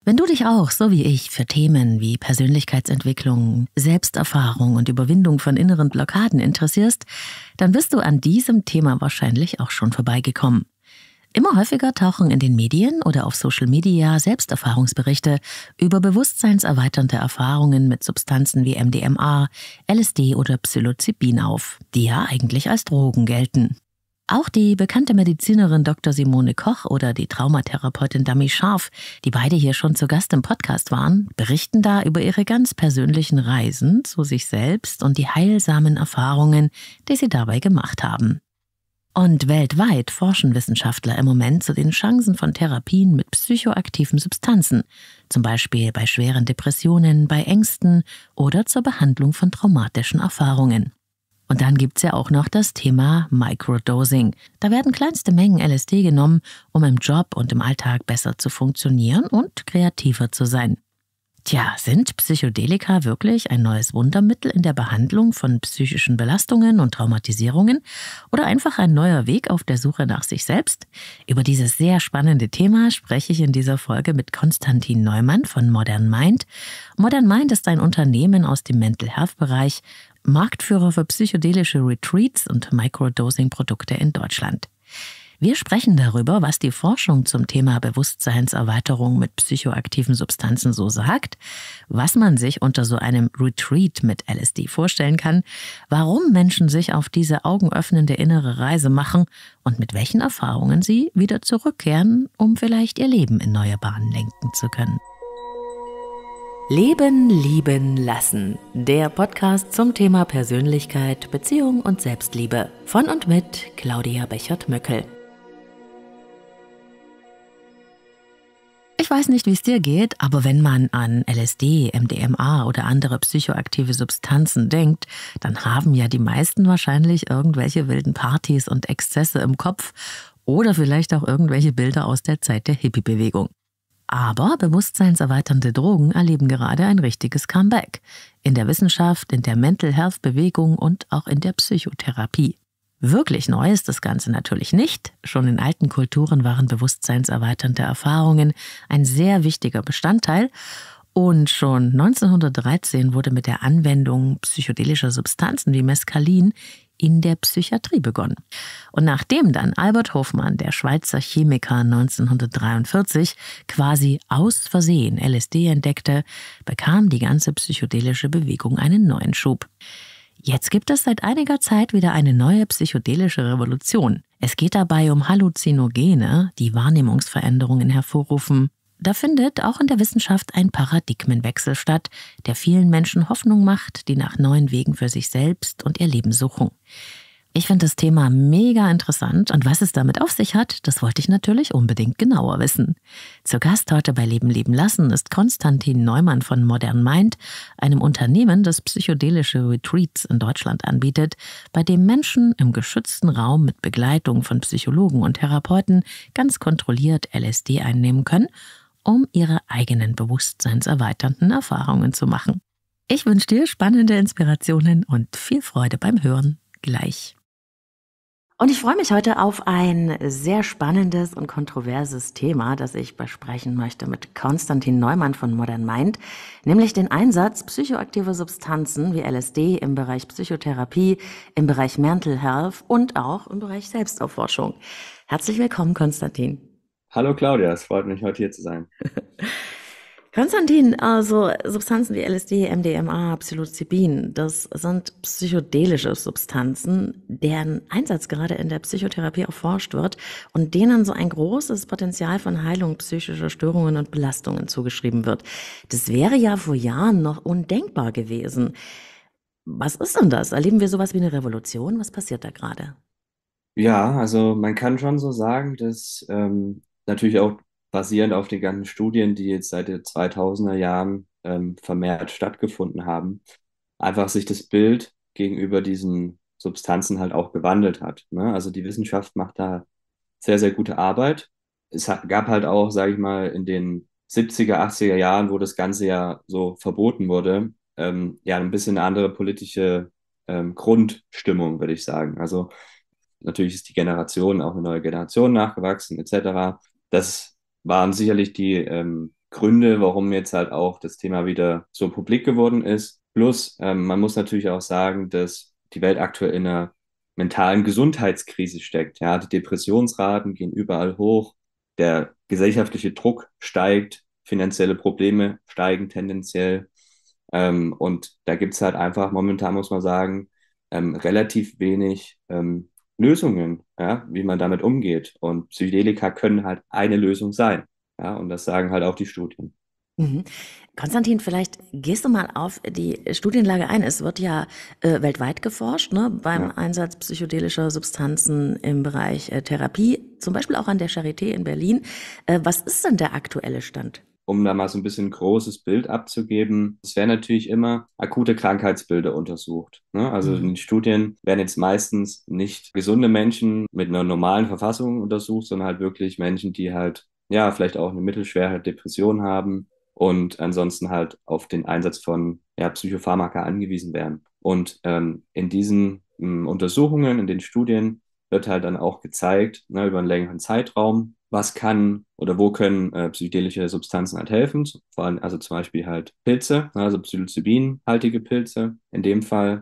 Wenn du dich auch, so wie ich, für Themen wie Persönlichkeitsentwicklung, Selbsterfahrung und Überwindung von inneren Blockaden interessierst, dann bist du an diesem Thema wahrscheinlich auch schon vorbeigekommen. Immer häufiger tauchen in den Medien oder auf Social Media Selbsterfahrungsberichte über bewusstseinserweiternde Erfahrungen mit Substanzen wie MDMA, LSD oder Psilocybin auf, die ja eigentlich als Drogen gelten. Auch die bekannte Medizinerin Dr. Simone Koch oder die Traumatherapeutin Dami Scharf, die beide hier schon zu Gast im Podcast waren, berichten da über ihre ganz persönlichen Reisen zu sich selbst und die heilsamen Erfahrungen, die sie dabei gemacht haben. Und weltweit forschen Wissenschaftler im Moment zu den Chancen von Therapien mit psychoaktiven Substanzen, zum Beispiel bei schweren Depressionen, bei Ängsten oder zur Behandlung von traumatischen Erfahrungen. Und dann gibt's ja auch noch das Thema Microdosing. Da werden kleinste Mengen LSD genommen, um im Job und im Alltag besser zu funktionieren und kreativer zu sein. Tja, sind Psychedelika wirklich ein neues Wundermittel in der Behandlung von psychischen Belastungen und Traumatisierungen oder einfach ein neuer Weg auf der Suche nach sich selbst? Über dieses sehr spannende Thema spreche ich in dieser Folge mit Konstantin Neumann von Modern Mind. Modern Mind ist ein Unternehmen aus dem Mental Health Bereich, Marktführer für psychedelische Retreats und Microdosing-Produkte in Deutschland. Wir sprechen darüber, was die Forschung zum Thema Bewusstseinserweiterung mit psychoaktiven Substanzen so sagt, was man sich unter so einem Retreat mit LSD vorstellen kann, warum Menschen sich auf diese augenöffnende innere Reise machen und mit welchen Erfahrungen sie wieder zurückkehren, um vielleicht ihr Leben in neue Bahnen lenken zu können. Leben, lieben, lassen. Der Podcast zum Thema Persönlichkeit, Beziehung und Selbstliebe. Von und mit Claudia Bechert-Möckel. Ich weiß nicht, wie es dir geht, aber wenn man an LSD, MDMA oder andere psychoaktive Substanzen denkt, dann haben ja die meisten wahrscheinlich irgendwelche wilden Partys und Exzesse im Kopf oder vielleicht auch irgendwelche Bilder aus der Zeit der Hippie-Bewegung. Aber bewusstseinserweiternde Drogen erleben gerade ein richtiges Comeback. In der Wissenschaft, in der Mental Health-Bewegung und auch in der Psychotherapie. Wirklich neu ist das Ganze natürlich nicht. Schon in alten Kulturen waren bewusstseinserweiternde Erfahrungen ein sehr wichtiger Bestandteil. Und schon 1913 wurde mit der Anwendung psychedelischer Substanzen wie Mescalin in der Psychiatrie begonnen. Und nachdem dann Albert Hofmann, der Schweizer Chemiker, 1943 quasi aus Versehen LSD entdeckte, bekam die ganze psychedelische Bewegung einen neuen Schub. Jetzt gibt es seit einiger Zeit wieder eine neue psychedelische Revolution. Es geht dabei um Halluzinogene, die Wahrnehmungsveränderungen hervorrufen. Da findet auch in der Wissenschaft ein Paradigmenwechsel statt, der vielen Menschen Hoffnung macht, die nach neuen Wegen für sich selbst und ihr Leben suchen. Ich finde das Thema mega interessant und was es damit auf sich hat, das wollte ich natürlich unbedingt genauer wissen. Zu Gast heute bei Leben, leben, lassen ist Konstantin Neumann von Modern Mind, einem Unternehmen, das psychedelische Retreats in Deutschland anbietet, bei dem Menschen im geschützten Raum mit Begleitung von Psychologen und Therapeuten ganz kontrolliert LSD einnehmen können, um ihre eigenen bewusstseinserweiternden Erfahrungen zu machen. Ich wünsche dir spannende Inspirationen und viel Freude beim Hören. Gleich. Und ich freue mich heute auf ein sehr spannendes und kontroverses Thema, das ich besprechen möchte mit Konstantin Neumann von Modern Mind, nämlich den Einsatz psychoaktiver Substanzen wie LSD im Bereich Psychotherapie, im Bereich Mental Health und auch im Bereich Selbsterforschung. Herzlich willkommen, Konstantin. Hallo Claudia, es freut mich, heute hier zu sein. Konstantin, also Substanzen wie LSD, MDMA, Psilocybin, das sind psychedelische Substanzen, deren Einsatz gerade in der Psychotherapie erforscht wird und denen so ein großes Potenzial von Heilung psychischer Störungen und Belastungen zugeschrieben wird. Das wäre ja vor Jahren noch undenkbar gewesen. Was ist denn das? Erleben wir sowas wie eine Revolution? Was passiert da gerade? Ja, also man kann schon so sagen, dass natürlich auch basierend auf den ganzen Studien, die jetzt seit den 2000er Jahren vermehrt stattgefunden haben, einfach sich das Bild gegenüber diesen Substanzen halt auch gewandelt hat. Ne? Also die Wissenschaft macht da sehr, sehr gute Arbeit. Gab halt auch, sage ich mal, in den 70er, 80er Jahren, wo das Ganze ja so verboten wurde, ja, ein bisschen eine andere politische Grundstimmung, würde ich sagen. Also natürlich ist die Generation auch eine neue Generation nachgewachsen, etc. Das waren sicherlich die Gründe, warum jetzt halt auch das Thema wieder so publik geworden ist. Plus, man muss natürlich auch sagen, dass die Welt aktuell in einer mentalen Gesundheitskrise steckt. Ja, die Depressionsraten gehen überall hoch, der gesellschaftliche Druck steigt, finanzielle Probleme steigen tendenziell. Und da gibt es halt einfach momentan, muss man sagen, relativ wenig Lösungen, ja, wie man damit umgeht. Und Psychedelika können halt eine Lösung sein. Ja, und das sagen halt auch die Studien. Mhm. Konstantin, vielleicht gehst du mal auf die Studienlage ein. Es wird ja weltweit geforscht, ne, beim Ja. Einsatz psychedelischer Substanzen im Bereich Therapie, zum Beispiel auch an der Charité in Berlin. Was ist denn der aktuelle Stand? Um da mal so ein bisschen ein großes Bild abzugeben, es werden natürlich immer akute Krankheitsbilder untersucht. Ne? Also in Mhm. den Studien werden jetzt meistens nicht gesunde Menschen mit einer normalen Verfassung untersucht, sondern halt wirklich Menschen, die halt, ja, vielleicht auch eine mittelschwere Depression haben und ansonsten halt auf den Einsatz von, ja, Psychopharmaka angewiesen werden. Und in diesen Untersuchungen, in den Studien wird halt dann auch gezeigt, ne, über einen längeren Zeitraum, was kann oder wo können psychedelische Substanzen halt helfen. Vor allem, also zum Beispiel halt Pilze, ne, also Psilocybin-haltige Pilze. In dem Fall,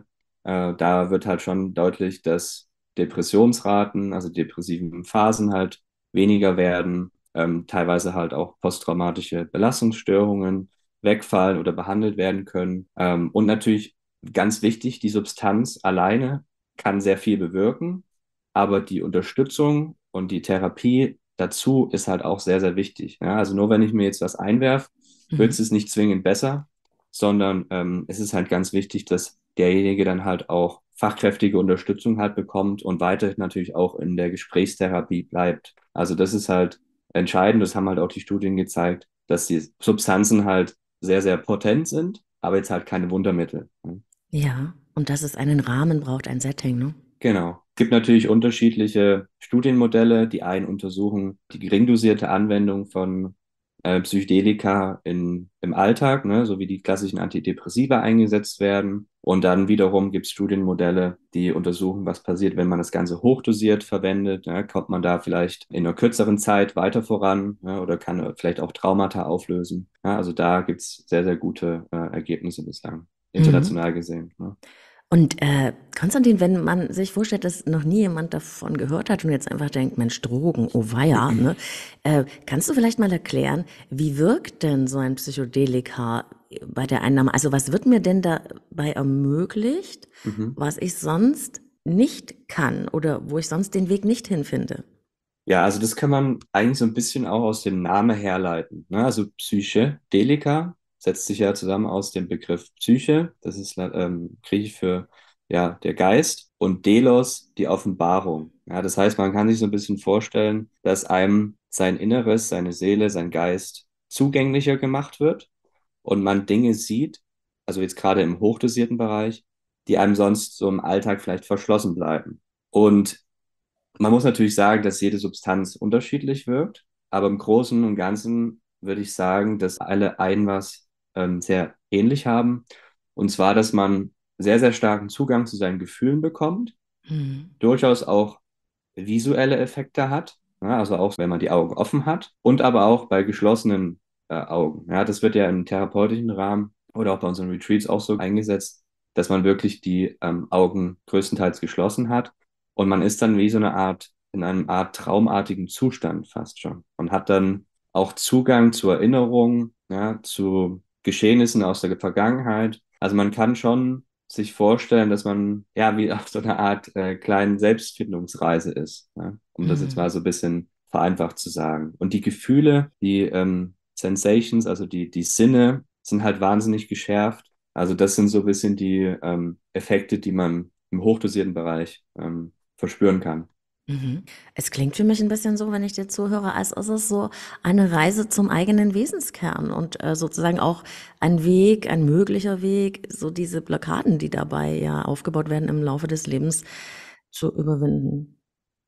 da wird halt schon deutlich, dass Depressionsraten, also depressiven Phasen halt weniger werden, teilweise halt auch posttraumatische Belastungsstörungen wegfallen oder behandelt werden können. Und natürlich ganz wichtig, die Substanz alleine kann sehr viel bewirken, aber die Unterstützung und die Therapie dazu ist halt auch sehr, sehr wichtig. Ja, also nur wenn ich mir jetzt was einwerfe, wird Mhm. es nicht zwingend besser, sondern es ist halt ganz wichtig, dass derjenige dann halt auch fachkräftige Unterstützung halt bekommt und weiterhin natürlich auch in der Gesprächstherapie bleibt. Also das ist halt entscheidend, das haben halt auch die Studien gezeigt, dass die Substanzen halt sehr, sehr potent sind, aber jetzt halt keine Wundermittel. Ja, und dass es einen Rahmen braucht, ein Setting, ne? Genau. Es gibt natürlich unterschiedliche Studienmodelle. Die einen untersuchen die geringdosierte Anwendung von Psychedelika im Alltag, ne, so wie die klassischen Antidepressiva eingesetzt werden. Und dann wiederum gibt es Studienmodelle, die untersuchen, was passiert, wenn man das Ganze hochdosiert verwendet. Ne, kommt man da vielleicht in einer kürzeren Zeit weiter voran, ne, oder kann vielleicht auch Traumata auflösen. Ja, also da gibt es sehr, sehr gute Ergebnisse bislang, Mhm. international gesehen. Ne? Und Konstantin, wenn man sich vorstellt, dass noch nie jemand davon gehört hat und jetzt einfach denkt, Mensch, Drogen, oh weia, ne? Kannst du vielleicht mal erklären, wie wirkt denn so ein Psychedelika bei der Einnahme? Also was wird mir denn dabei ermöglicht, Mhm. was ich sonst nicht kann oder wo ich sonst den Weg nicht hinfinde? Ja, also das kann man eigentlich so ein bisschen auch aus dem Namen herleiten. Ne? Also Psyche, Delika, setzt sich ja zusammen aus dem Begriff Psyche, das ist griechisch für ja, der Geist, und Delos, die Offenbarung. Ja, das heißt, man kann sich so ein bisschen vorstellen, dass einem sein Inneres, seine Seele, sein Geist zugänglicher gemacht wird und man Dinge sieht, also jetzt gerade im hochdosierten Bereich, die einem sonst so im Alltag vielleicht verschlossen bleiben. Und man muss natürlich sagen, dass jede Substanz unterschiedlich wirkt, aber im Großen und Ganzen würde ich sagen, dass alle ein was sehr ähnlich haben. Und zwar, dass man sehr, sehr starken Zugang zu seinen Gefühlen bekommt, Hm. durchaus auch visuelle Effekte hat, ja, also auch wenn man die Augen offen hat und aber auch bei geschlossenen Augen. Ja, das wird ja im therapeutischen Rahmen oder auch bei unseren Retreats auch so eingesetzt, dass man wirklich die Augen größtenteils geschlossen hat und man ist dann wie so eine Art, in einem Art traumartigen Zustand fast schon und hat dann auch Zugang zu Erinnerungen, ja, zu Geschehnissen aus der Vergangenheit. Also man kann schon sich vorstellen, dass man ja wie auf so einer Art kleinen Selbstfindungsreise ist, ja? Um das jetzt Hm. mal so ein bisschen vereinfacht zu sagen. Und die Gefühle, die Sensations, also die Sinne, sind halt wahnsinnig geschärft. Also das sind so ein bisschen die Effekte, die man im hochdosierten Bereich verspüren kann. Mhm. Es klingt für mich ein bisschen so, wenn ich dir zuhöre, als ist es so eine Reise zum eigenen Wesenskern und sozusagen auch ein Weg, ein möglicher Weg, so diese Blockaden, die dabei ja aufgebaut werden im Laufe des Lebens, zu überwinden.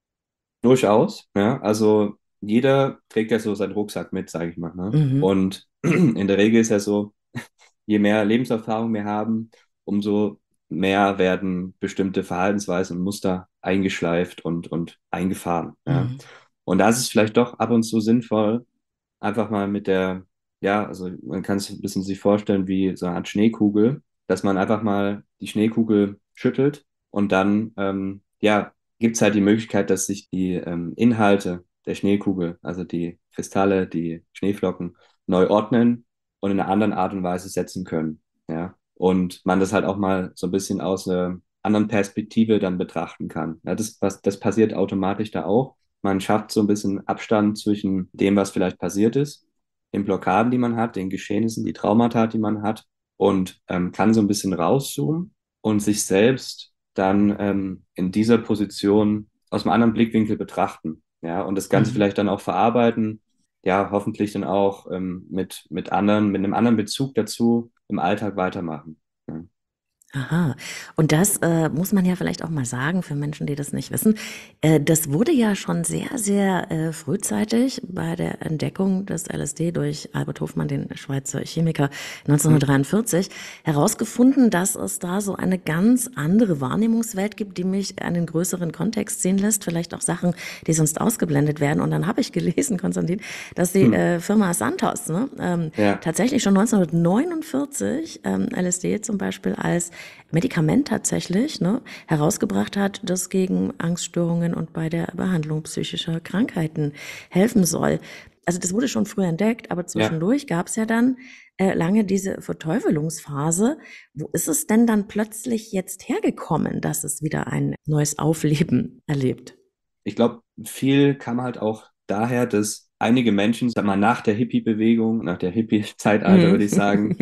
Durchaus, ja. Also jeder trägt ja so seinen Rucksack mit, sage ich mal. Ne? Mhm. Und in der Regel ist ja so, je mehr Lebenserfahrung wir haben, umso mehr werden bestimmte Verhaltensweisen und Muster eingeschleift und eingefahren. Ja. Mhm. Und da ist es vielleicht doch ab und zu sinnvoll, einfach mal mit der ja, also man kann es ein bisschen sich vorstellen wie so eine Art Schneekugel, dass man einfach mal die Schneekugel schüttelt und dann, ja, gibt es halt die Möglichkeit, dass sich die Inhalte der Schneekugel, also die Kristalle, die Schneeflocken, neu ordnen und in einer anderen Art und Weise setzen können. Ja, und man das halt auch mal so ein bisschen aus einer anderen Perspektive dann betrachten kann. Ja, das passiert automatisch da auch. Man schafft so ein bisschen Abstand zwischen dem, was vielleicht passiert ist, den Blockaden, die man hat, den Geschehnissen, die Traumata, die man hat und kann so ein bisschen rauszoomen und sich selbst dann in dieser Position aus einem anderen Blickwinkel betrachten. Ja, und das Ganze Mhm. vielleicht dann auch verarbeiten, ja, hoffentlich dann auch mit anderen, mit einem anderen Bezug dazu im Alltag weitermachen. Ja. Aha. Und das muss man ja vielleicht auch mal sagen für Menschen, die das nicht wissen. Das wurde ja schon sehr, sehr frühzeitig bei der Entdeckung des LSD durch Albert Hofmann, den Schweizer Chemiker, Hm. 1943 herausgefunden, dass es da so eine ganz andere Wahrnehmungswelt gibt, die mich an den größeren Kontext sehen lässt, vielleicht auch Sachen, die sonst ausgeblendet werden. Und dann habe ich gelesen, Konstantin, dass die Hm. Firma Santos Ja, tatsächlich schon 1949 LSD zum Beispiel als Medikament tatsächlich herausgebracht hat, das gegen Angststörungen und bei der Behandlung psychischer Krankheiten helfen soll. Also das wurde schon früh entdeckt, aber ja. zwischendurch gab es ja dann lange diese Verteufelungsphase. Wo ist es denn dann plötzlich jetzt hergekommen, dass es wieder ein neues Aufleben erlebt? Ich glaube, viel kam halt auch daher, dass einige Menschen, sag mal, nach der Hippie-Bewegung, nach der Hippie-Zeitalter, Mhm. würde ich sagen,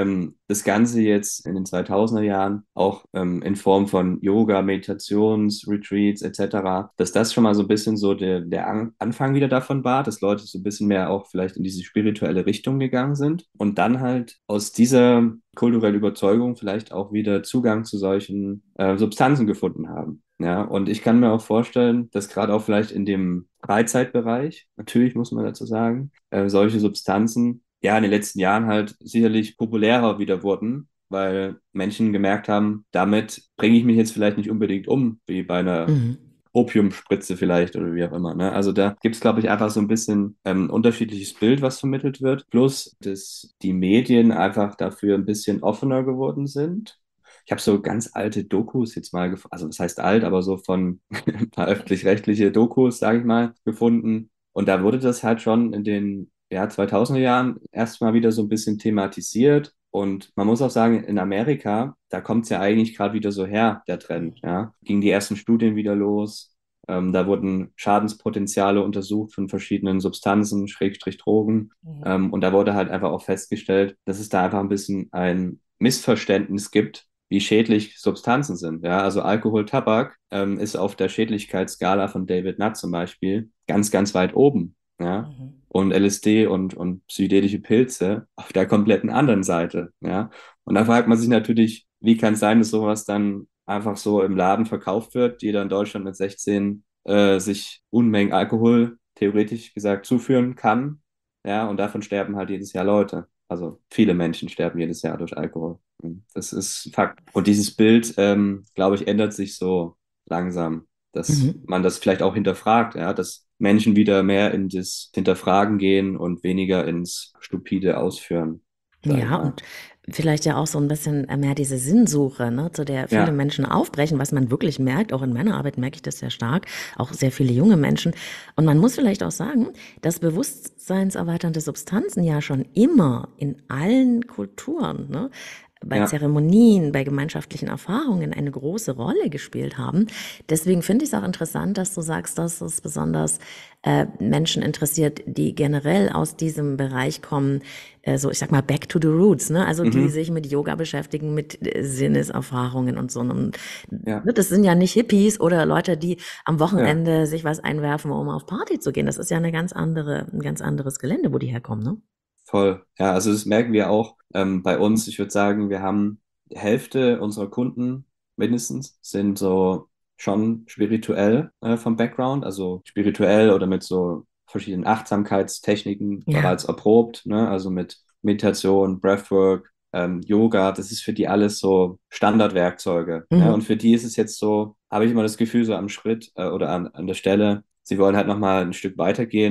das Ganze jetzt in den 2000er Jahren auch in Form von Yoga, Meditationsretreats etc., dass das schon mal so ein bisschen so der Anfang wieder davon war, dass Leute so ein bisschen mehr auch vielleicht in diese spirituelle Richtung gegangen sind und dann halt aus dieser kulturellen Überzeugung vielleicht auch wieder Zugang zu solchen Substanzen gefunden haben. Ja, und ich kann mir auch vorstellen, dass gerade auch vielleicht in dem Freizeitbereich, natürlich muss man dazu sagen, solche Substanzen ja in den letzten Jahren halt sicherlich populärer wieder wurden, weil Menschen gemerkt haben, damit bringe ich mich jetzt vielleicht nicht unbedingt um, wie bei einer Mhm. Opiumspritze vielleicht oder wie auch immer. Ne? Also da gibt es, glaube ich, einfach so ein bisschen unterschiedliches Bild, was vermittelt wird. Plus, dass die Medien einfach dafür ein bisschen offener geworden sind. Ich habe so ganz alte Dokus jetzt mal, also das heißt alt, aber so von ein paar öffentlich-rechtliche Dokus, sage ich mal, gefunden. Und da wurde das halt schon in den ja, 2000er Jahren erstmal wieder so ein bisschen thematisiert. Und man muss auch sagen, in Amerika, da kommt es ja eigentlich gerade wieder so her, der Trend. Ja, gingen die ersten Studien wieder los. Da wurden Schadenspotenziale untersucht von verschiedenen Substanzen, Schrägstrich Drogen. Und da wurde halt einfach auch festgestellt, dass es da einfach ein bisschen ein Missverständnis gibt, wie schädlich Substanzen sind. Ja, also Alkohol, Tabak ist auf der Schädlichkeitsskala von David Nutt zum Beispiel ganz, ganz weit oben. Ja, Mhm. und LSD und psychedelische Pilze auf der kompletten anderen Seite. Ja, und da fragt man sich natürlich, wie kann es sein, dass sowas dann einfach so im Laden verkauft wird, jeder in Deutschland mit 16 sich Unmengen Alkohol theoretisch gesagt zuführen kann. Ja, und davon sterben halt jedes Jahr Leute. Also viele Menschen sterben jedes Jahr durch Alkohol. Das ist Fakt. Und dieses Bild, glaube ich, ändert sich so langsam, dass Mhm. man das vielleicht auch hinterfragt, ja, dass Menschen wieder mehr in das Hinterfragen gehen und weniger ins stupide Ausführen, sage ich Ja, mal. und vielleicht ja auch so ein bisschen mehr diese Sinnsuche, ne, zu der viele Ja, Menschen aufbrechen, was man wirklich merkt. Auch in meiner Arbeit merke ich das sehr stark, auch sehr viele junge Menschen. Und man muss vielleicht auch sagen, dass bewusstseinserweiternde Substanzen ja schon immer in allen Kulturen, ne, bei ja, Zeremonien, bei gemeinschaftlichen Erfahrungen eine große Rolle gespielt haben. Deswegen finde ich es auch interessant, dass du sagst, dass es besonders Menschen interessiert, die generell aus diesem Bereich kommen, so ich sag mal back to the roots, ne? Also die mhm, sich mit Yoga beschäftigen, mit Sinneserfahrungen und so. Und, ja, ne, das sind ja nicht Hippies oder Leute, die am ja, Wochenende sich was einwerfen, um auf Party zu gehen. Das ist ja ein ganz anderes Gelände, wo die herkommen, ne? voll. Ja, also das merken wir auch bei uns. Ich würde sagen, wir haben die Hälfte unserer Kunden mindestens sind so schon spirituell vom Background, also spirituell oder mit so verschiedenen Achtsamkeitstechniken Ja. bereits erprobt, ne? Also mit Meditation, Breathwork, Yoga, das ist für die alles so Standardwerkzeuge. Ne? Und Mhm. für die ist es jetzt so, habe ich immer das Gefühl, so am Schritt oder an der Stelle, sie wollen halt nochmal ein Stück weitergehen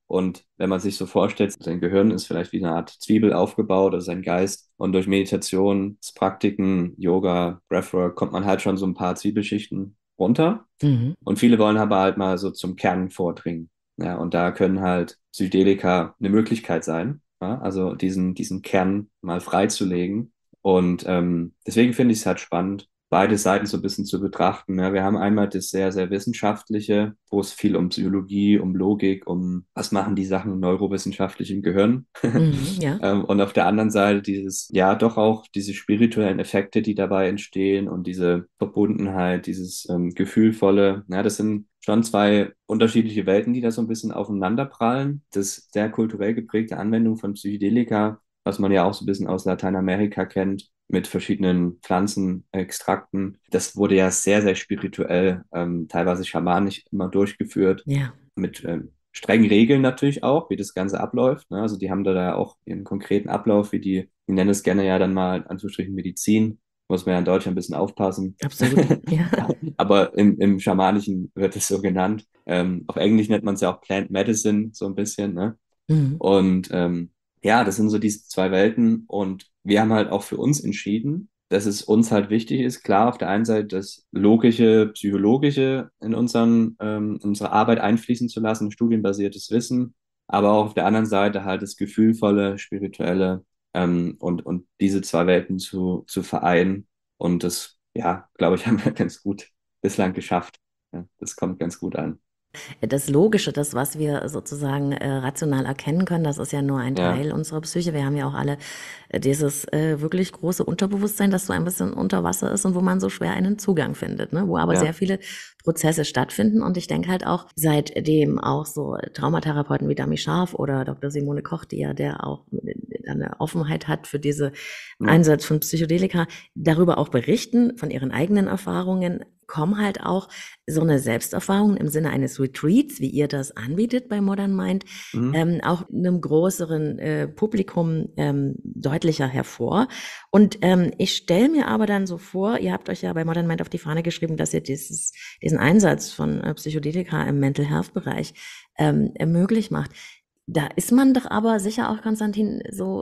Und wenn man sich so vorstellt, sein Gehirn ist vielleicht wie eine Art Zwiebel aufgebaut, oder sein Geist. Und durch Meditationspraktiken, Yoga, Breathwork kommt man halt schon so ein paar Zwiebelschichten runter. Mhm. Und viele wollen aber halt mal so zum Kern vordringen. Ja, und da können halt Psychedelika eine Möglichkeit sein, ja, also diesen Kern mal freizulegen. Und deswegen finde ich es halt spannend, beide Seiten so ein bisschen zu betrachten. Ja, wir haben einmal das sehr, sehr Wissenschaftliche, wo es viel um Psychologie, um Logik, um was machen die Sachen neurowissenschaftlich im Gehirn. Mhm. Ja. Und auf der anderen Seite dieses, ja, doch auch diese spirituellen Effekte, die dabei entstehen und diese Verbundenheit, dieses Gefühlvolle. Ja, das sind schon zwei unterschiedliche Welten, die da so ein bisschen aufeinanderprallen. Das sehr kulturell geprägte Anwendung von Psychedelika, was man ja auch so ein bisschen aus Lateinamerika kennt, mit verschiedenen Pflanzenextrakten. Das wurde ja sehr, sehr spirituell, teilweise schamanisch immer durchgeführt, Ja. mit strengen Regeln natürlich auch, wie das Ganze abläuft. Ne? Also die haben da auch ihren konkreten Ablauf, die nennen es gerne ja dann mal in Anführungsstrichen Medizin. Muss man ja in Deutschland ein bisschen aufpassen. Absolut. Ja. Aber im Schamanischen wird es so genannt. Auf Englisch nennt man es ja auch Plant Medicine, so ein bisschen. Ne? Mhm. Und ja, das sind so diese zwei Welten. Und wir haben halt auch für uns entschieden, dass es uns halt wichtig ist, klar, auf der einen Seite das Logische, Psychologische in unsere Arbeit einfließen zu lassen, studienbasiertes Wissen, aber auch auf der anderen Seite halt das Gefühlvolle, Spirituelle, und diese zwei Welten zu vereinen. Und das, ja, glaube ich, haben wir ganz gut bislang geschafft. Ja, das kommt ganz gut an. Das Logische, das, was wir sozusagen rational erkennen können, das ist ja nur ein Ja, Teil unserer Psyche. Wir haben ja auch alle dieses wirklich große Unterbewusstsein, das so ein bisschen unter Wasser ist und wo man so schwer einen Zugang findet, ne? Wo aber sehr ja, viele Prozesse stattfinden. Und ich denke halt auch, seitdem auch so Traumatherapeuten wie Dami Scharf oder Dr. Simone Koch, die ja der auch eine Offenheit hat für diese ja. Einsatz von Psychedelika, darüber auch berichten, von ihren eigenen Erfahrungen, kommen halt auch so eine Selbsterfahrung im Sinne eines Retreats, wie ihr das anbietet bei Modern Mind, Mhm. auch einem größeren Publikum deutlicher hervor. Und ich stelle mir aber dann so vor, ihr habt euch ja bei Modern Mind auf die Fahne geschrieben, dass ihr diesen Einsatz von Psychedelika im Mental Health Bereich möglich macht. Da ist man doch aber sicher auch, Konstantin, so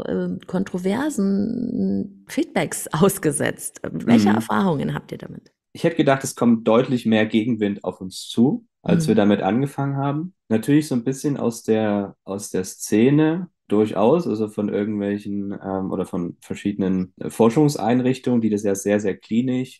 kontroversen Feedbacks ausgesetzt. Welche Mhm. Erfahrungen habt ihr damit? Ich hätte gedacht, es kommt deutlich mehr Gegenwind auf uns zu, als wir Mhm. damit angefangen haben. Natürlich so ein bisschen aus der Szene durchaus, also von irgendwelchen oder von verschiedenen Forschungseinrichtungen, die das ja sehr, sehr klinisch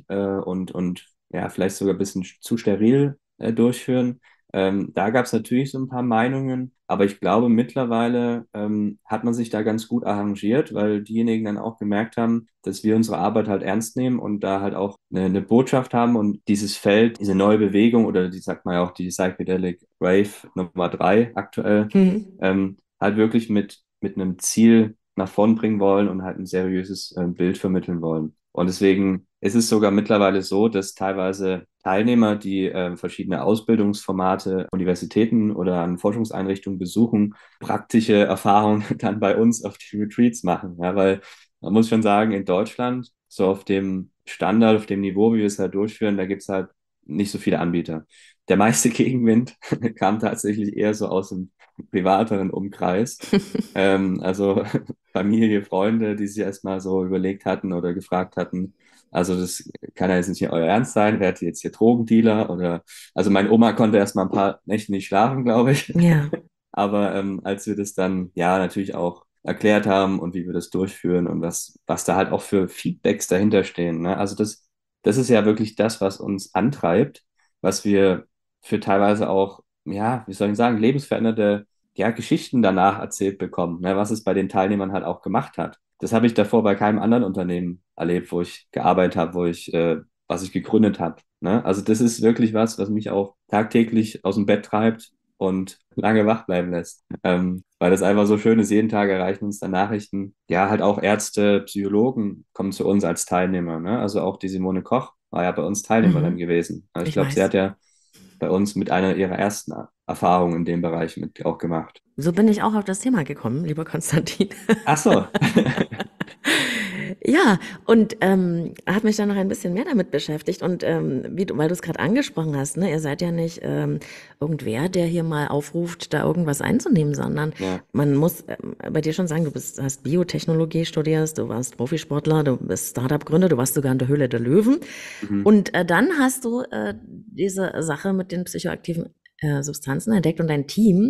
und ja, vielleicht sogar ein bisschen zu steril durchführen. Da gab es natürlich so ein paar Meinungen, aber ich glaube, mittlerweile hat man sich da ganz gut arrangiert, weil diejenigen dann auch gemerkt haben, dass wir unsere Arbeit halt ernst nehmen und da halt auch eine Botschaft haben und dieses Feld, diese neue Bewegung oder die sagt man ja auch die Psychedelic Rave Nummer 3 aktuell, Mhm. halt wirklich mit einem Ziel nach vorn bringen wollen und halt ein seriöses Bild vermitteln wollen. Und deswegen ist es sogar mittlerweile so, dass teilweise Teilnehmer, die verschiedene Ausbildungsformate, Universitäten oder an Forschungseinrichtungen besuchen, praktische Erfahrungen dann bei uns auf die Retreats machen. Ja, weil man muss schon sagen, in Deutschland, so auf dem Standard, auf dem Niveau, wie wir es halt durchführen, da gibt es halt nicht so viele Anbieter. Der meiste Gegenwind kam tatsächlich eher so aus dem privateren Umkreis. Also Familie, Freunde, die sich erstmal so überlegt hatten oder gefragt hatten, also das kann ja jetzt nicht euer Ernst sein, werdet ihr jetzt hier Drogendealer oder, also meine Oma konnte erstmal ein paar Nächte nicht schlafen, glaube ich. Ja. Aber als wir das dann ja natürlich auch erklärt haben und wie wir das durchführen und was da halt auch für Feedbacks dahinter stehen, ne? Also das ist ja wirklich das, was uns antreibt, was wir für teilweise auch, ja, wie soll ich sagen, lebensverändernde, ja, Geschichten danach erzählt bekommen, ne? Was es bei den Teilnehmern halt auch gemacht hat. Das habe ich davor bei keinem anderen Unternehmen erlebt, wo ich gearbeitet habe, was ich gegründet habe. Ne? Also das ist wirklich was mich auch tagtäglich aus dem Bett treibt und lange wach bleiben lässt. Weil das einfach so schön ist, jeden Tag erreichen uns dann Nachrichten. Ja, halt auch Ärzte, Psychologen kommen zu uns als Teilnehmer. Ne? Also auch die Simone Koch war ja bei uns Teilnehmerin Mhm. gewesen. Also ich Ich glaube, sie weiß. hat ja bei uns mit einer ihrer ersten Erfahrungen in dem Bereich mit auch gemacht. So bin ich auch auf das Thema gekommen, lieber Konstantin. Ach so. Ja, und habe mich dann noch ein bisschen mehr damit beschäftigt und weil du es gerade angesprochen hast, ne, ihr seid ja nicht irgendwer, der hier mal aufruft, da irgendwas einzunehmen, sondern Ja. man muss bei dir schon sagen, hast Biotechnologie studierst, du warst Profisportler, du bist Startup-Gründer, du warst sogar in der Höhle der Löwen Mhm. und dann hast du diese Sache mit den psychoaktiven Substanzen entdeckt und dein Team,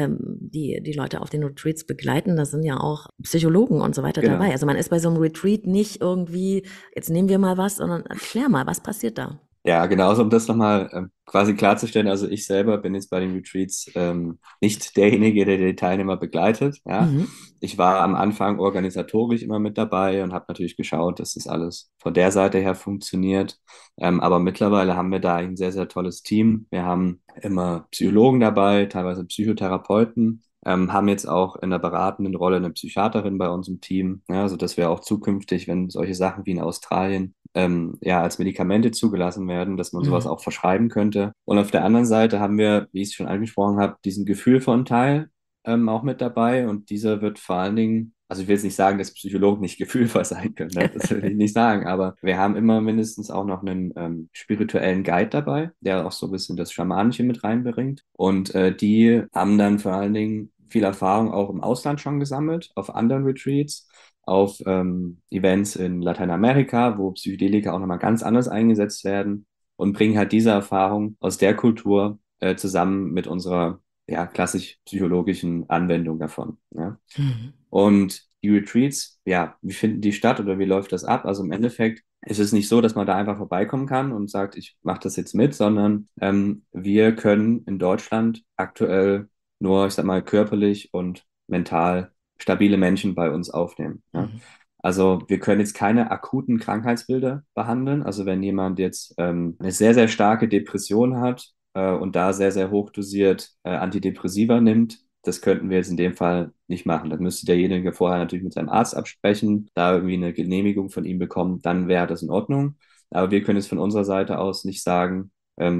die Leute auf den Retreats begleiten, da sind ja auch Psychologen und so weiter dabei. Genau. Also man ist bei so einem Retreat nicht irgendwie, jetzt nehmen wir mal was, sondern erklär mal, was passiert da? Ja, genauso, um das nochmal quasi klarzustellen. Also ich selber bin jetzt bei den Retreats nicht derjenige, der die Teilnehmer begleitet. Ja. Mhm. Ich war am Anfang organisatorisch immer mit dabei und habe natürlich geschaut, dass das alles von der Seite her funktioniert. Aber mittlerweile haben wir da ein sehr, sehr tolles Team. Wir haben immer Psychologen dabei, teilweise Psychotherapeuten. Haben jetzt auch in der beratenden Rolle eine Psychiaterin bei uns im Team, ja, sodass wir auch zukünftig, wenn solche Sachen wie in Australien ja, als Medikamente zugelassen werden, dass man sowas Mhm. auch verschreiben könnte. Und auf der anderen Seite haben wir, wie ich es schon angesprochen habe, diesen gefühlvollen Teil auch mit dabei. Und dieser wird vor allen Dingen, also ich will jetzt nicht sagen, dass Psychologen nicht gefühlvoll sein können, ne? Das will ich nicht sagen, aber wir haben immer mindestens auch noch einen spirituellen Guide dabei, der auch so ein bisschen das Schamanische mit reinbringt. Und die haben dann vor allen Dingen viel Erfahrung auch im Ausland schon gesammelt, auf anderen Retreats, auf Events in Lateinamerika, wo Psychedelika auch nochmal ganz anders eingesetzt werden und bringen halt diese Erfahrung aus der Kultur zusammen mit unserer ja, klassisch psychologischen Anwendung davon. Ja. Mhm. Und die Retreats, ja, wie finden die statt oder wie läuft das ab? Also im Endeffekt ist es nicht so, dass man da einfach vorbeikommen kann und sagt, ich mache das jetzt mit, sondern wir können in Deutschland aktuell nur, ich sag mal, körperlich und mental stabile Menschen bei uns aufnehmen. Ja? Mhm. Also wir können jetzt keine akuten Krankheitsbilder behandeln. Also wenn jemand jetzt eine sehr, sehr starke Depression hat und da sehr, sehr hochdosiert Antidepressiva nimmt, das könnten wir jetzt in dem Fall nicht machen. Das müsste derjenige vorher natürlich mit seinem Arzt absprechen, da irgendwie eine Genehmigung von ihm bekommen, dann wäre das in Ordnung. Aber wir können es von unserer Seite aus nicht sagen,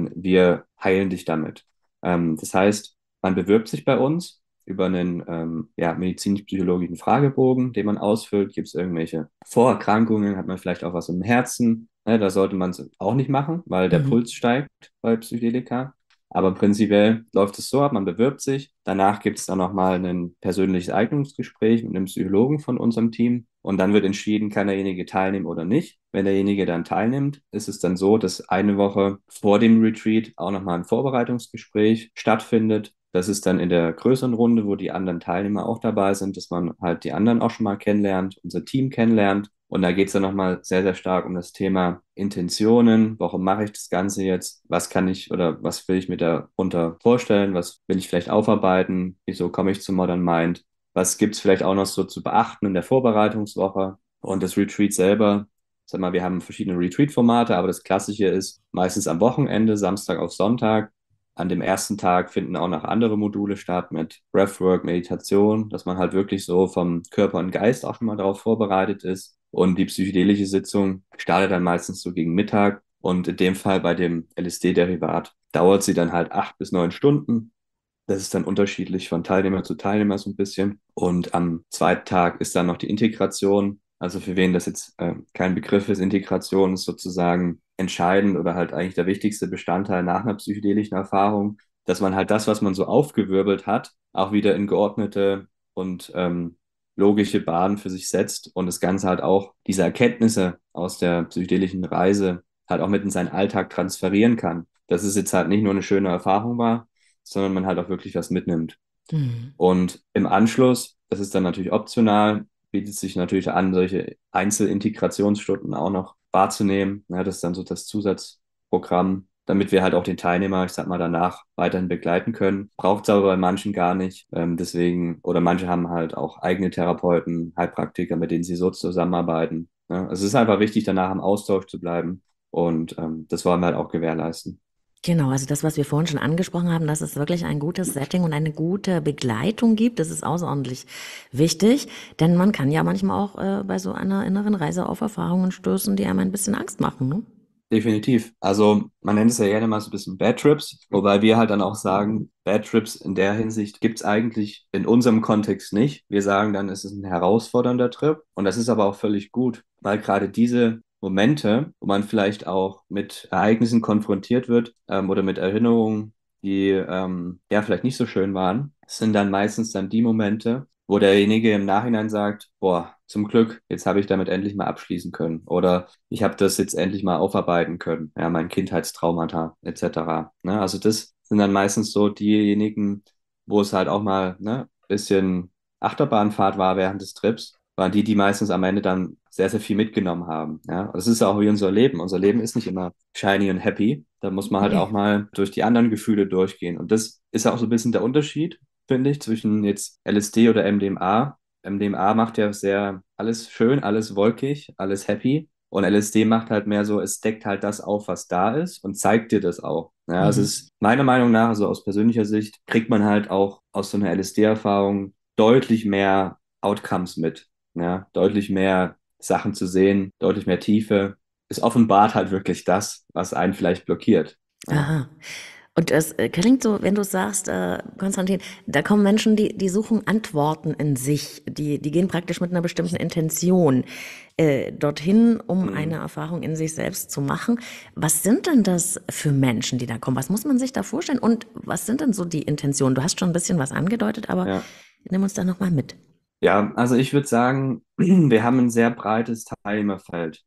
wir heilen dich damit. Das heißt, man bewirbt sich bei uns über einen ja, medizinisch-psychologischen Fragebogen, den man ausfüllt. Gibt es irgendwelche Vorerkrankungen? Hat man vielleicht auch was im Herzen? Ne, da sollte man es auch nicht machen, weil der Mhm. Puls steigt bei Psychedelika. Aber prinzipiell läuft es so ab, man bewirbt sich. Danach gibt es dann nochmal ein persönliches Eignungsgespräch mit einem Psychologen von unserem Team. Und dann wird entschieden, kann derjenige teilnehmen oder nicht. Wenn derjenige dann teilnimmt, ist es dann so, dass eine Woche vor dem Retreat auch nochmal ein Vorbereitungsgespräch stattfindet. Das ist dann in der größeren Runde, wo die anderen Teilnehmer auch dabei sind, dass man halt die anderen auch schon mal kennenlernt, unser Team kennenlernt. Und da geht es dann nochmal sehr, sehr stark um das Thema Intentionen. Warum mache ich das Ganze jetzt? Was kann ich oder was will ich mir darunter vorstellen? Was will ich vielleicht aufarbeiten? Wieso komme ich zu Modern Mind? Was gibt es vielleicht auch noch so zu beachten in der Vorbereitungswoche? Und das Retreat selber, sag mal, wir haben verschiedene Retreat-Formate, aber das Klassische ist meistens am Wochenende, Samstag auf Sonntag. An dem ersten Tag finden auch noch andere Module statt mit Breathwork, Meditation, dass man halt wirklich so vom Körper und Geist auch schon mal darauf vorbereitet ist. Und die psychedelische Sitzung startet dann meistens so gegen Mittag. Und in dem Fall bei dem LSD-Derivat dauert sie dann halt 8 bis 9 Stunden. Das ist dann unterschiedlich von Teilnehmer zu Teilnehmer so ein bisschen. Und am zweiten Tag ist dann noch die Integration. Also für wen das jetzt kein Begriff ist, Integration ist sozusagen entscheidend oder halt eigentlich der wichtigste Bestandteil nach einer psychedelischen Erfahrung, dass man halt das, was man so aufgewirbelt hat, auch wieder in geordnete und logische Bahnen für sich setzt und das Ganze halt auch diese Erkenntnisse aus der psychedelischen Reise halt auch mit in seinen Alltag transferieren kann. Dass es jetzt halt nicht nur eine schöne Erfahrung war, sondern man halt auch wirklich was mitnimmt. Mhm. Und im Anschluss, das ist dann natürlich optional, bietet sich natürlich an, solche Einzelintegrationsstunden auch noch wahrzunehmen. Ja, das ist dann so das Zusatzprogramm, damit wir halt auch den Teilnehmer, ich sag mal, danach weiterhin begleiten können. Braucht es aber bei manchen gar nicht. Deswegen, oder manche haben halt auch eigene Therapeuten, Heilpraktiker, mit denen sie so zusammenarbeiten. Ja, also es ist einfach wichtig, danach im Austausch zu bleiben. Und das wollen wir halt auch gewährleisten. Genau, also das, was wir vorhin schon angesprochen haben, dass es wirklich ein gutes Setting und eine gute Begleitung gibt, das ist außerordentlich wichtig, denn man kann ja manchmal auch bei so einer inneren Reise auf Erfahrungen stoßen, die einem ein bisschen Angst machen, ne? Definitiv. Also man nennt es ja gerne mal so ein bisschen Bad Trips, wobei wir halt dann auch sagen, Bad Trips in der Hinsicht gibt es eigentlich in unserem Kontext nicht. Wir sagen dann, es ist ein herausfordernder Trip und das ist aber auch völlig gut, weil gerade diese Momente, wo man vielleicht auch mit Ereignissen konfrontiert wird oder mit Erinnerungen, die ja vielleicht nicht so schön waren, sind dann meistens dann die Momente, wo derjenige im Nachhinein sagt, boah, zum Glück, jetzt habe ich damit endlich mal abschließen können oder ich habe das jetzt endlich mal aufarbeiten können, ja, mein Kindheitstraumata etc. Ne? Also das sind dann meistens so diejenigen, wo es halt auch mal ne, bisschen Achterbahnfahrt war während des Trips, waren die, die meistens am Ende dann sehr, sehr viel mitgenommen haben. Ja? Das ist ja auch wie unser Leben. Unser Leben ist nicht immer shiny und happy. Da muss man halt auch Nee. mal durch die anderen Gefühle durchgehen. Und das ist auch so ein bisschen der Unterschied, finde ich, zwischen jetzt LSD oder MDMA. MDMA macht ja sehr alles schön, alles wolkig, alles happy. Und LSD macht halt mehr so, es deckt halt das auf, was da ist und zeigt dir das auch. Ja, es Mhm. ist meiner Meinung nach, also aus persönlicher Sicht, kriegt man halt auch aus so einer LSD-Erfahrung deutlich mehr Outcomes mit. Ja, deutlich mehr Sachen zu sehen, deutlich mehr Tiefe. Es offenbart halt wirklich das, was einen vielleicht blockiert. Ja. Aha. Und es klingt so, wenn du sagst, Konstantin, da kommen Menschen, die suchen Antworten in sich, die gehen praktisch mit einer bestimmten Intention dorthin, um eine Mhm. Erfahrung in sich selbst zu machen. Was sind denn das für Menschen, die da kommen? Was muss man sich da vorstellen? Und was sind denn so die Intentionen? Du hast schon ein bisschen was angedeutet, aber Ja. nimm uns da nochmal mit. Ja, also ich würde sagen, wir haben ein sehr breites Teilnehmerfeld.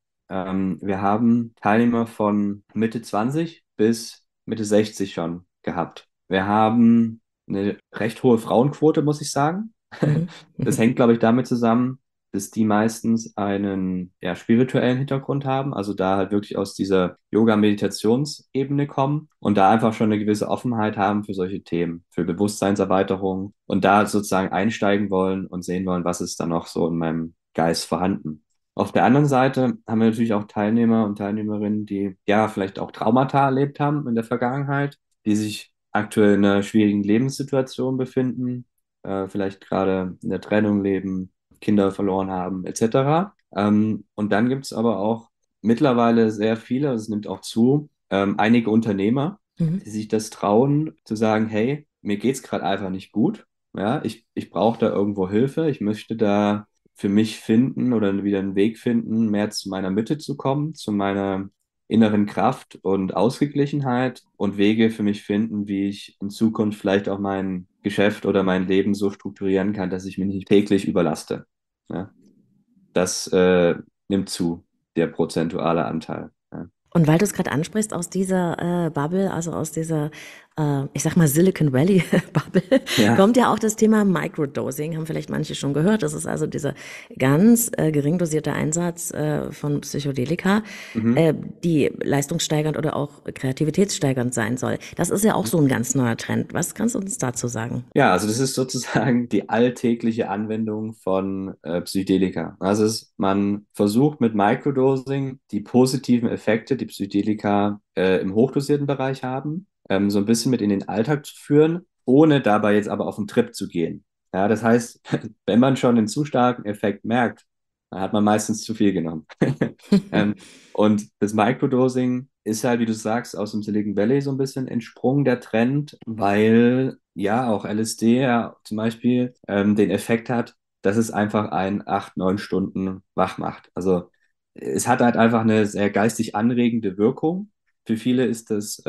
Wir haben Teilnehmer von Mitte 20 bis Mitte 60 schon gehabt. Wir haben eine recht hohe Frauenquote, muss ich sagen. Mhm. Das hängt, glaube ich, damit zusammen, dass die meistens einen ja, spirituellen Hintergrund haben, also da halt wirklich aus dieser Yoga-Meditationsebene kommen und da einfach schon eine gewisse Offenheit haben für solche Themen, für Bewusstseinserweiterung und da sozusagen einsteigen wollen und sehen wollen, was ist da noch so in meinem Geist vorhanden. Auf der anderen Seite haben wir natürlich auch Teilnehmer und Teilnehmerinnen, die ja vielleicht auch Traumata erlebt haben in der Vergangenheit, die sich aktuell in einer schwierigen Lebenssituation befinden, vielleicht gerade in der Trennung leben, Kinder verloren haben, etc. Und dann gibt es aber auch mittlerweile sehr viele, es nimmt auch zu, einige Unternehmer, Mhm. die sich das trauen, zu sagen, hey, mir geht's gerade einfach nicht gut. Ja, ich brauche da irgendwo Hilfe. Ich möchte da für mich finden oder wieder einen Weg finden, mehr zu meiner Mitte zu kommen, zu meiner inneren Kraft und Ausgeglichenheit und Wege für mich finden, wie ich in Zukunft vielleicht auch mein Geschäft oder mein Leben so strukturieren kann, dass ich mich nicht täglich überlaste. Ja, das nimmt zu, der prozentuale Anteil. Ja. Und weil du es gerade ansprichst, aus dieser Bubble, also aus dieser, ich sag mal, Silicon Valley Bubble, Ja. kommt ja auch das Thema Microdosing, haben vielleicht manche schon gehört. Das ist also dieser ganz gering dosierte Einsatz von Psychedelika, Mhm. die leistungssteigernd oder auch kreativitätssteigernd sein soll. Das ist ja auch so ein ganz neuer Trend. Was kannst du uns dazu sagen? Ja, also das ist sozusagen die alltägliche Anwendung von Psychedelika. Man versucht mit Microdosing die positiven Effekte, die Psychedelika im hochdosierten Bereich haben, so ein bisschen mit in den Alltag zu führen, ohne dabei jetzt aber auf einen Trip zu gehen. Ja, das heißt, wenn man schon einen zu starken Effekt merkt, dann hat man meistens zu viel genommen. Ähm, und das Microdosing ist halt, wie du sagst, aus dem Silicon Valley so ein bisschen entsprungen, der Trend, weil ja auch LSD ja zum Beispiel den Effekt hat, dass es einfach einen 8, 9 Stunden wach macht. Also es hat halt einfach eine sehr geistig anregende Wirkung. Für viele ist das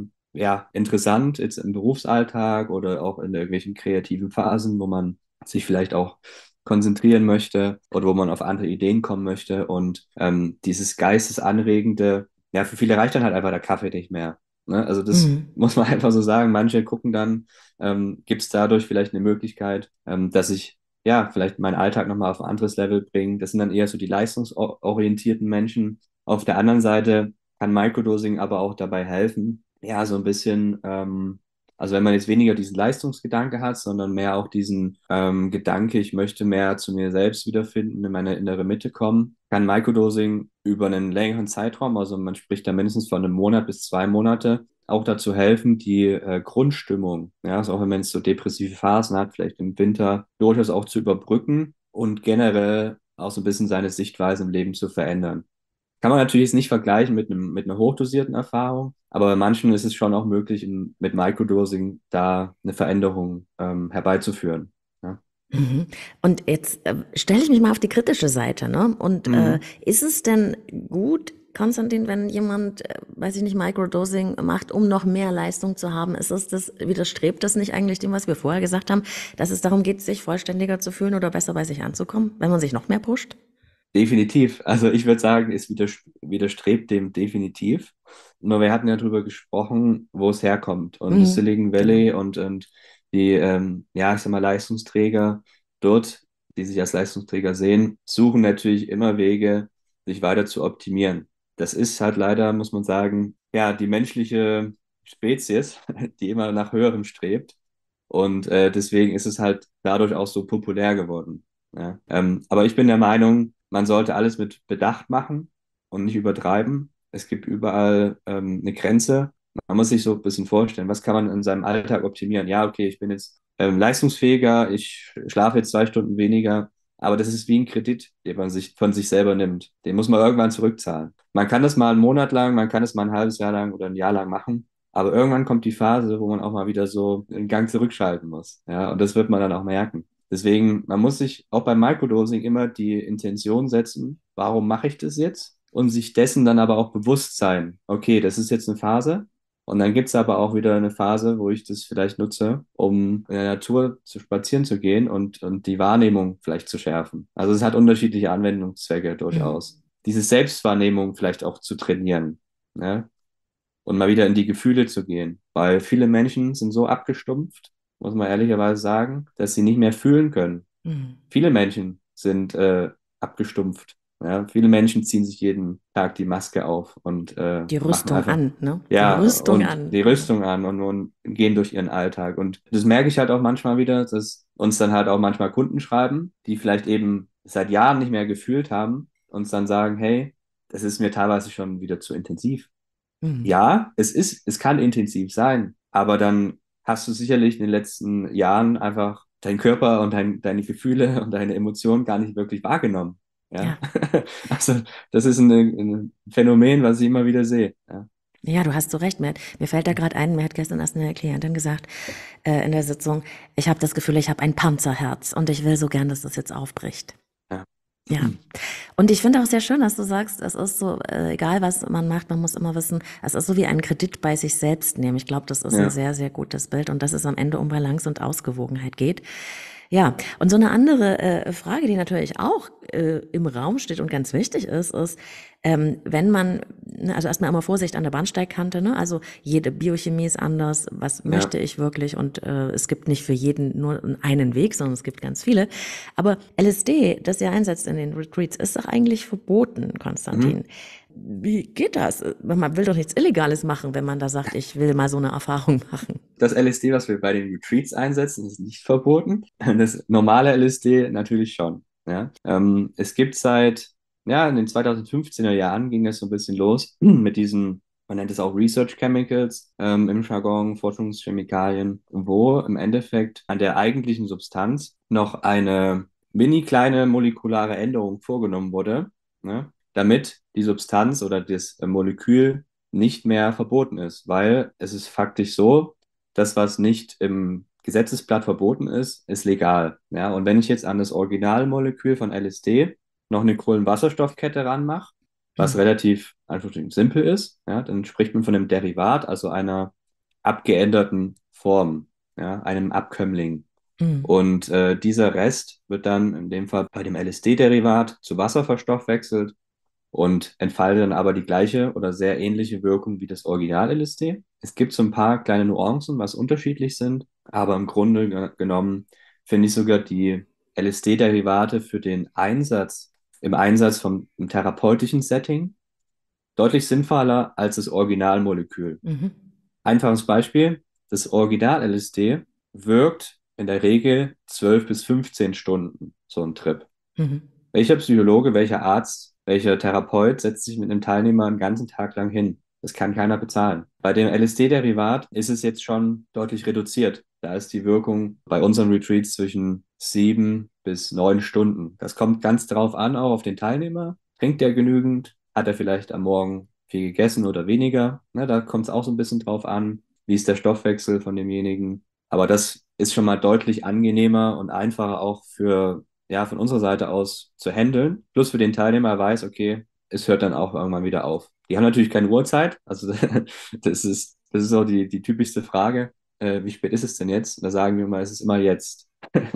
ja interessant, jetzt im Berufsalltag oder auch in irgendwelchen kreativen Phasen, wo man sich vielleicht auch konzentrieren möchte oder wo man auf andere Ideen kommen möchte. Und dieses Geistesanregende, ja, für viele reicht dann halt einfach der Kaffee nicht mehr. Ne? Also das Mhm. muss man einfach so sagen. Manche gucken dann, gibt es dadurch vielleicht eine Möglichkeit, dass ich ja vielleicht meinen Alltag nochmal auf ein anderes Level bringe. Das sind dann eher so die leistungsorientierten Menschen. Auf der anderen Seite kann Microdosing aber auch dabei helfen, ja, so ein bisschen also wenn man jetzt weniger diesen Leistungsgedanke hat, sondern mehr auch diesen Gedanke, ich möchte mehr zu mir selbst wiederfinden, in meine innere Mitte kommen, kann Microdosing über einen längeren Zeitraum, also man spricht da mindestens von einem Monat bis 2 Monate, auch dazu helfen, die Grundstimmung, ja, also auch wenn man jetzt so depressive Phasen hat, vielleicht im Winter, durchaus auch zu überbrücken und generell auch so ein bisschen seine Sichtweise im Leben zu verändern. Kann man natürlich jetzt nicht vergleichen mit einer hochdosierten Erfahrung, aber bei manchen ist es schon auch möglich, mit Microdosing da eine Veränderung herbeizuführen. Ja? Mhm. Und jetzt stelle ich mich mal auf die kritische Seite, ne? Und Mhm. ist es denn gut, Konstantin, wenn jemand, weiß ich nicht, Microdosing macht, um noch mehr Leistung zu haben? Widerstrebt das nicht eigentlich dem, was wir vorher gesagt haben, dass es darum geht, sich vollständiger zu fühlen oder besser bei sich anzukommen, wenn man sich noch mehr pusht? Definitiv. Also ich würde sagen, es widerstrebt dem definitiv. Nur wir hatten ja darüber gesprochen, wo es herkommt. Und das Mhm. Silicon Genau. Valley und die, ja, ich sag mal, Leistungsträger dort, die sich als Leistungsträger sehen, suchen natürlich immer Wege, sich weiter zu optimieren. Das ist halt leider, muss man sagen, ja, die menschliche Spezies, die immer nach Höherem strebt. Und deswegen ist es halt dadurch auch so populär geworden. Ja. Aber ich bin der Meinung, man sollte alles mit Bedacht machen und nicht übertreiben. Es gibt überall eine Grenze. Man muss sich so ein bisschen vorstellen, was kann man in seinem Alltag optimieren? Ja, okay, ich bin jetzt leistungsfähiger, ich schlafe jetzt 2 Stunden weniger, aber das ist wie ein Kredit, den man sich von sich selber nimmt. Den muss man irgendwann zurückzahlen. Man kann das mal einen Monat lang, man kann es mal ein halbes Jahr lang oder ein Jahr lang machen, aber irgendwann kommt die Phase, wo man auch mal wieder so einen Gang zurückschalten muss. Ja, und das wird man dann auch merken. Deswegen, man muss sich auch beim Microdosing immer die Intention setzen, warum mache ich das jetzt? Und sich dessen dann aber auch bewusst sein, okay, das ist jetzt eine Phase. Und dann gibt es aber auch wieder eine Phase, wo ich das vielleicht nutze, um in der Natur zu spazieren zu gehen und die Wahrnehmung vielleicht zu schärfen. Also es hat unterschiedliche Anwendungszwecke Mhm. durchaus. Diese Selbstwahrnehmung vielleicht auch zu trainieren, ne? Und mal wieder in die Gefühle zu gehen. Weil viele Menschen sind so abgestumpft, muss man ehrlicherweise sagen, dass sie nicht mehr fühlen können. Mhm. Viele Menschen sind abgestumpft. Ja? Viele Menschen ziehen sich jeden Tag die Maske auf und Die machen Rüstung einfach, an, ne? Die ja, Rüstung und an, die genau. Rüstung an und gehen durch ihren Alltag. Und das merke ich halt auch manchmal wieder, dass uns dann halt auch manchmal Kunden schreiben, die vielleicht eben seit Jahren nicht mehr gefühlt haben, uns dann sagen, hey, das ist mir teilweise schon wieder zu intensiv. Mhm. Ja, es kann intensiv sein, aber dann hast du sicherlich in den letzten Jahren einfach deinen Körper und deine Gefühle und deine Emotionen gar nicht wirklich wahrgenommen. Ja, Ja. also das ist ein Phänomen, was ich immer wieder sehe. Ja, Ja, du hast so recht, mir fällt da gerade ein, mir hat gestern erst eine Klientin gesagt, in der Sitzung, ich habe das Gefühl, ich habe ein Panzerherz und ich will so gern, dass das jetzt aufbricht. ja. Ja. Und ich finde auch sehr schön, dass du sagst, es ist so, egal was man macht, man muss immer wissen, es ist so wie ein Kredit bei sich selbst nehmen. Ich glaube, das ist ein Ja. sehr, sehr gutes Bild und dass es am Ende um Balance und Ausgewogenheit geht. Ja, und so eine andere Frage, die natürlich auch im Raum steht und ganz wichtig ist, wenn man, ne, also erstmal immer Vorsicht an der Bahnsteigkante, ne? Also jede Biochemie ist anders, was Ja. möchte ich wirklich und es gibt nicht für jeden nur einen Weg, sondern es gibt ganz viele. Aber LSD, das ihr einsetzt in den Retreats, ist doch eigentlich verboten, Mhm. Konstantin. Wie geht das? Man will doch nichts Illegales machen, wenn man da sagt, ich will mal so eine Erfahrung machen. Das LSD, was wir bei den Retreats einsetzen, ist nicht verboten. Das normale LSD natürlich schon. Ja? Es gibt ja, in den 2015er Jahren ging das so ein bisschen los mit diesen, man nennt es auch Research Chemicals im Jargon, Forschungschemikalien, wo im Endeffekt an der eigentlichen Substanz noch eine mini kleine molekulare Änderung vorgenommen wurde, ne? Damit die Substanz oder das Molekül nicht mehr verboten ist, weil es ist faktisch so, das, was nicht im Gesetzesblatt verboten ist, ist legal. Ja, und wenn ich jetzt an das Originalmolekül von LSD noch eine Kohlenwasserstoffkette ranmache, was Mhm. relativ einfach simpel ist, ja, dann spricht man von einem Derivat, also einer abgeänderten Form, ja, einem Abkömmling. Mhm. Und dieser Rest wird dann in dem Fall bei dem LSD-Derivat zu Wasser verstoffwechselt und entfaltet dann aber die gleiche oder sehr ähnliche Wirkung wie das Original-LSD. Es gibt so ein paar kleine Nuancen, was unterschiedlich sind, aber im Grunde genommen finde ich sogar die LSD-Derivate für den Einsatz, im Einsatz vom im therapeutischen Setting deutlich sinnvoller als das Originalmolekül. Mhm. Einfaches Beispiel, das Original-LSD wirkt in der Regel 12 bis 15 Stunden, so ein Trip. Mhm. Welcher Psychologe, welcher Arzt, welcher Therapeut setzt sich mit einem Teilnehmer einen ganzen Tag lang hin? Das kann keiner bezahlen. Bei dem LSD-Derivat ist es jetzt schon deutlich reduziert. Da ist die Wirkung bei unseren Retreats zwischen 7 bis 9 Stunden. Das kommt ganz drauf an, auch auf den Teilnehmer. Trinkt der genügend? Hat er vielleicht am Morgen viel gegessen oder weniger? Ne, da kommt es auch so ein bisschen drauf an, wie ist der Stoffwechsel von demjenigen. Aber das ist schon mal deutlich angenehmer und einfacher auch für, ja, von unserer Seite aus zu handeln. Plus für den Teilnehmer er weiß, okay, es hört dann auch irgendwann wieder auf. Die haben natürlich keine Uhrzeit, also das ist auch die typischste Frage. Wie spät ist es denn jetzt? Da sagen wir mal, es ist immer jetzt.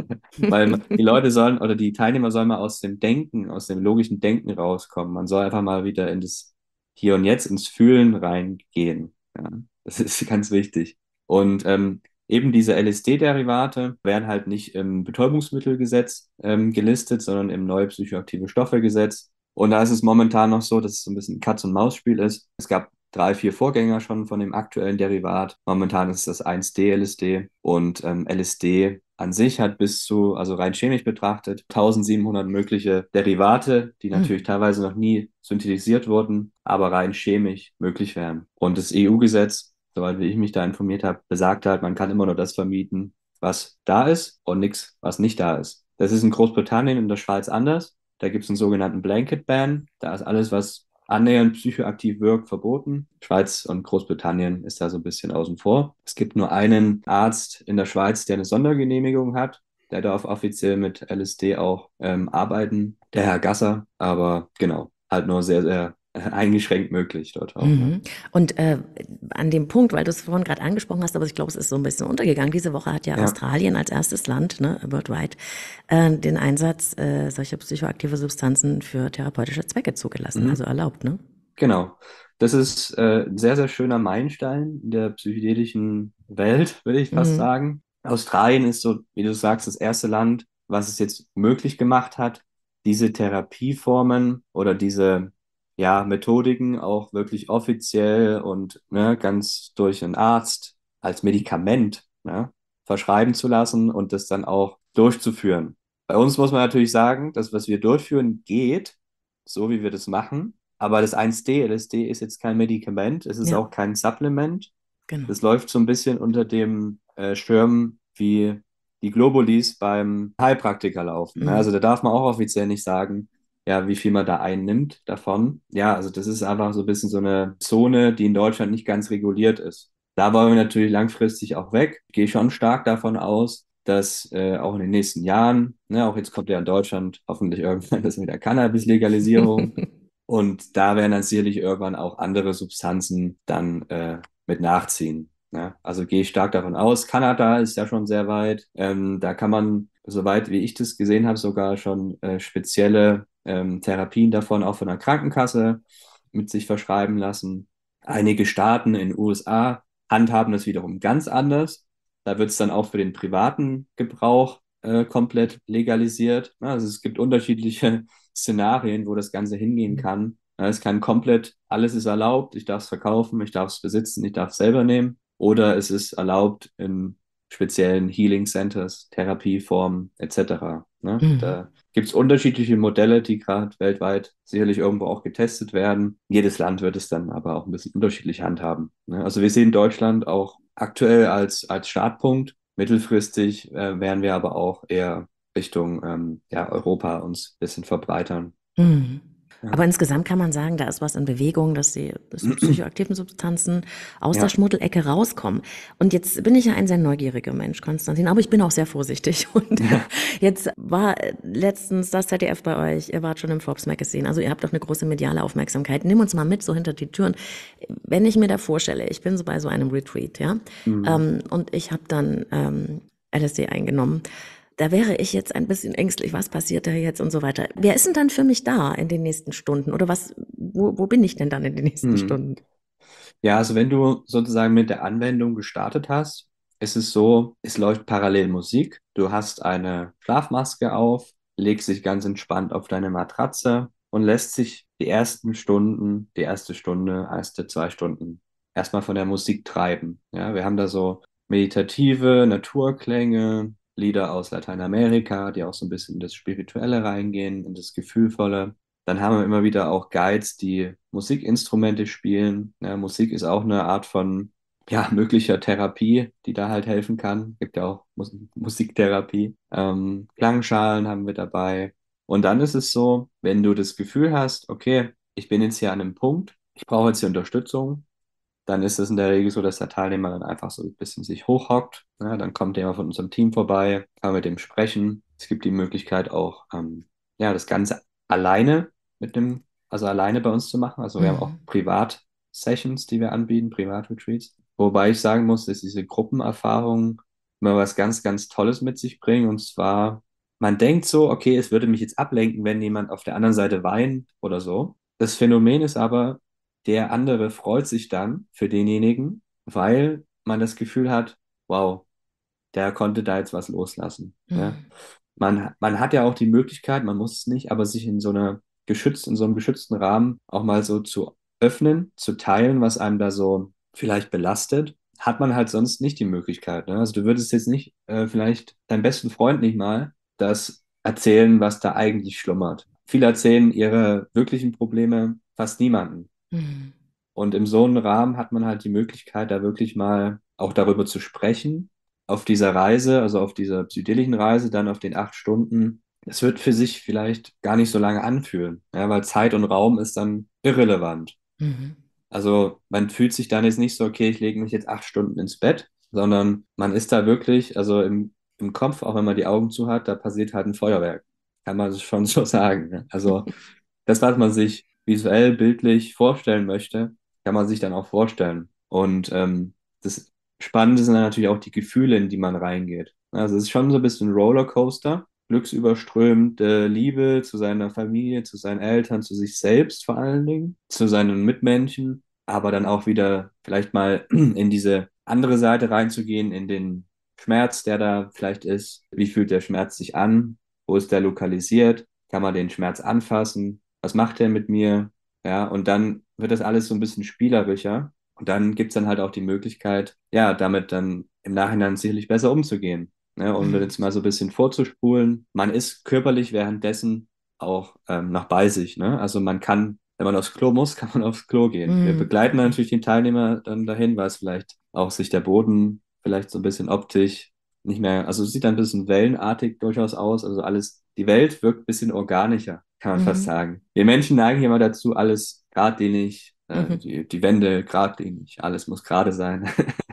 Weil die Leute sollen oder die Teilnehmer sollen mal aus dem Denken, aus dem logischen Denken rauskommen. Man soll einfach mal wieder in das Hier und Jetzt, ins Fühlen reingehen. Ja, das ist ganz wichtig. Und eben diese LSD-Derivate werden halt nicht im Betäubungsmittelgesetz gelistet, sondern im neue psychoaktive Stoffe-Gesetz. Und da ist es momentan noch so, dass es so ein bisschen ein Katz-und-Maus-Spiel ist. Es gab 3, 4 Vorgänger schon von dem aktuellen Derivat. Momentan ist das 1D-LSD und LSD an sich hat bis zu, also rein chemisch betrachtet, 1700 mögliche Derivate, die Hm. natürlich teilweise noch nie synthetisiert wurden, aber rein chemisch möglich wären. Und das EU-Gesetz, soweit wie ich mich da informiert habe, besagt halt, man kann immer nur das vermieten, was da ist und nichts, was nicht da ist. Das ist in Großbritannien und der Schweiz anders. Da gibt es einen sogenannten Blanket Ban. Da ist alles, was annähernd psychoaktiv wirkt, verboten. Schweiz und Großbritannien ist da so ein bisschen außen vor. Es gibt nur einen Arzt in der Schweiz, der eine Sondergenehmigung hat. Der darf offiziell mit LSD auch arbeiten, der Herr Gasser. Aber genau, halt nur sehr, sehr eingeschränkt möglich dort auch. Ne? Mhm. Und an dem Punkt, weil du es vorhin gerade angesprochen hast, aber ich glaube, es ist so ein bisschen untergegangen. Diese Woche hat ja Ja. Australien als erstes Land, ne, worldwide, den Einsatz solcher psychoaktive Substanzen für therapeutische Zwecke zugelassen, also Mhm. erlaubt, ne? Genau. Das ist ein sehr, sehr schöner Meilenstein in der psychedelischen Welt, würde ich fast Mhm. sagen. Australien ist so, wie du sagst, das erste Land, was es jetzt möglich gemacht hat, diese Therapieformen oder diese ja, Methodiken auch wirklich offiziell und ne, ganz durch einen Arzt als Medikament ne, verschreiben zu lassen und das dann auch durchzuführen. Bei uns muss man natürlich sagen, das, was wir durchführen, geht, so wie wir das machen. Aber das 1D, LSD ist jetzt kein Medikament, es ist Ja, auch kein Supplement. genau. Das läuft so ein bisschen unter dem Schirm, wie die Globulis beim Heilpraktiker laufen. Ne? Also Mhm. da darf man auch offiziell nicht sagen, ja, wie viel man da einnimmt davon. Ja, also das ist einfach so ein bisschen so eine Zone, die in Deutschland nicht ganz reguliert ist. Da wollen wir natürlich langfristig auch weg. Ich gehe schon stark davon aus, dass auch in den nächsten Jahren, ne, auch jetzt kommt ja in Deutschland hoffentlich irgendwann das mit der Cannabis-Legalisierung, und da werden dann sicherlich irgendwann auch andere Substanzen dann mit nachziehen. Ne? Also gehe ich stark davon aus. Kanada ist ja schon sehr weit. Da kann man, soweit wie ich das gesehen habe, sogar schon spezielle Therapien davon auch von der Krankenkasse mit sich verschreiben lassen. Einige Staaten in den USA handhaben das wiederum ganz anders. Da wird es dann auch für den privaten Gebrauch komplett legalisiert. Ne? Also es gibt unterschiedliche Szenarien, wo das Ganze hingehen kann. Ja, es kann komplett, alles ist erlaubt, ich darf es verkaufen, ich darf es besitzen, ich darf es selber nehmen. Oder es ist erlaubt in speziellen Healing Centers, Therapieformen etc. Ne? Mhm. Da gibt es unterschiedliche Modelle, die gerade weltweit sicherlich irgendwo auch getestet werden. Jedes Land wird es dann aber auch ein bisschen unterschiedlich handhaben. Ne? Also wir sehen Deutschland auch aktuell als Startpunkt. Mittelfristig werden wir aber auch eher Richtung ja, Europa uns ein bisschen verbreitern. Mhm. Ja. Aber insgesamt kann man sagen, da ist was in Bewegung, dass die psychoaktiven Substanzen aus der Ja. Schmuddelecke rauskommen. Und jetzt bin ich ja ein sehr neugieriger Mensch, Konstantin, aber ich bin auch sehr vorsichtig. Und Ja. jetzt war letztens das ZDF bei euch, ihr wart schon im Forbes Magazine, also ihr habt doch eine große mediale Aufmerksamkeit. Nimm uns mal mit so hinter die Türen. Wenn ich mir da vorstelle, ich bin so bei so einem Retreat, ja, Mhm. und ich habe dann LSD eingenommen. Da wäre ich jetzt ein bisschen ängstlich, was passiert da jetzt und so weiter. Wer ist denn dann für mich da in den nächsten Stunden? Oder wo bin ich denn dann in den nächsten Mhm. Stunden? Ja, also wenn du sozusagen mit der Anwendung gestartet hast, ist es so, es läuft parallel Musik. Du hast eine Schlafmaske auf, legst dich ganz entspannt auf deine Matratze und lässt sich die ersten Stunden, die erste Stunde, erste 2 Stunden erstmal von der Musik treiben. Ja, wir haben da so meditative Naturklänge, Lieder aus Lateinamerika, die auch so ein bisschen in das Spirituelle reingehen, in das Gefühlvolle. Dann haben wir immer wieder auch Guides, die Musikinstrumente spielen. Ja, Musik ist auch eine Art von ja, möglicher Therapie, die da halt helfen kann. Gibt ja auch Musiktherapie. Klangschalen haben wir dabei. Und dann ist es so, wenn du das Gefühl hast, okay, ich bin jetzt hier an einem Punkt, ich brauche jetzt hier Unterstützung, dann ist es in der Regel so, dass der Teilnehmer dann einfach so ein bisschen sich hochhockt. Ja, dann kommt jemand von unserem Team vorbei, kann mit dem sprechen. Es gibt die Möglichkeit auch, ja, das Ganze alleine also alleine bei uns zu machen. Also wir haben auch Mhm. Privat-Sessions, die wir anbieten, Privat-Retreats. Wobei ich sagen muss, dass diese Gruppenerfahrungen immer was ganz, ganz Tolles mit sich bringen. Und zwar, man denkt so, okay, es würde mich jetzt ablenken, wenn jemand auf der anderen Seite weint oder so. Das Phänomen ist aber, der andere freut sich dann für denjenigen, weil man das Gefühl hat, wow, der konnte da jetzt was loslassen. Ja? Mhm. Man hat ja auch die Möglichkeit, man muss es nicht, aber sich in so einem geschützten Rahmen auch mal so zu öffnen, zu teilen, was einem da so vielleicht belastet, hat man halt sonst nicht die Möglichkeit. Ne? Also du würdest jetzt nicht vielleicht deinem besten Freund nicht mal das erzählen, was da eigentlich schlummert. Viele erzählen ihre wirklichen Probleme fast niemandem. Mhm. Und in so einem Rahmen hat man halt die Möglichkeit, da wirklich mal auch darüber zu sprechen. Auf dieser Reise, also auf dieser psychedelischen Reise, dann auf den 8 Stunden. Es wird für sich vielleicht gar nicht so lange anfühlen, ja, weil Zeit und Raum ist dann irrelevant. Mhm. Also man fühlt sich dann jetzt nicht so, okay, ich lege mich jetzt 8 Stunden ins Bett, sondern man ist da wirklich, also im Kopf, auch wenn man die Augen zu hat, da passiert halt ein Feuerwerk. Kann man schon so sagen. Ne? Also das, was man sich visuell, bildlich vorstellen möchte, kann man sich dann auch vorstellen. Und das Spannende sind dann natürlich auch die Gefühle, in die man reingeht. Also es ist schon so ein bisschen Rollercoaster, glücksüberströmende Liebe zu seiner Familie, zu seinen Eltern, zu sich selbst vor allen Dingen, zu seinen Mitmenschen, aber dann auch wieder vielleicht mal in diese andere Seite reinzugehen, in den Schmerz, der da vielleicht ist. Wie fühlt der Schmerz sich an? Wo ist der lokalisiert? Kann man den Schmerz anfassen? Was macht der mit mir? Ja, und dann wird das alles so ein bisschen spielerischer. Und dann gibt es dann halt auch die Möglichkeit, ja, damit dann im Nachhinein sicherlich besser umzugehen. Ne? Und Mhm. jetzt mal so ein bisschen vorzuspulen. Man ist körperlich währenddessen auch noch bei sich. Ne? Also man kann, wenn man aufs Klo muss, kann man aufs Klo gehen. Wir Mhm. begleiten dann natürlich den Teilnehmer dann dahin, weil es vielleicht auch sich der Boden vielleicht so ein bisschen optisch nicht mehr, also es sieht dann ein bisschen wellenartig durchaus aus. Also alles, die Welt wirkt ein bisschen organischer, kann man fast Mhm. sagen. Wir Menschen neigen immer dazu, alles geradlinig, Mhm. die Wände geradlinig, alles muss gerade sein.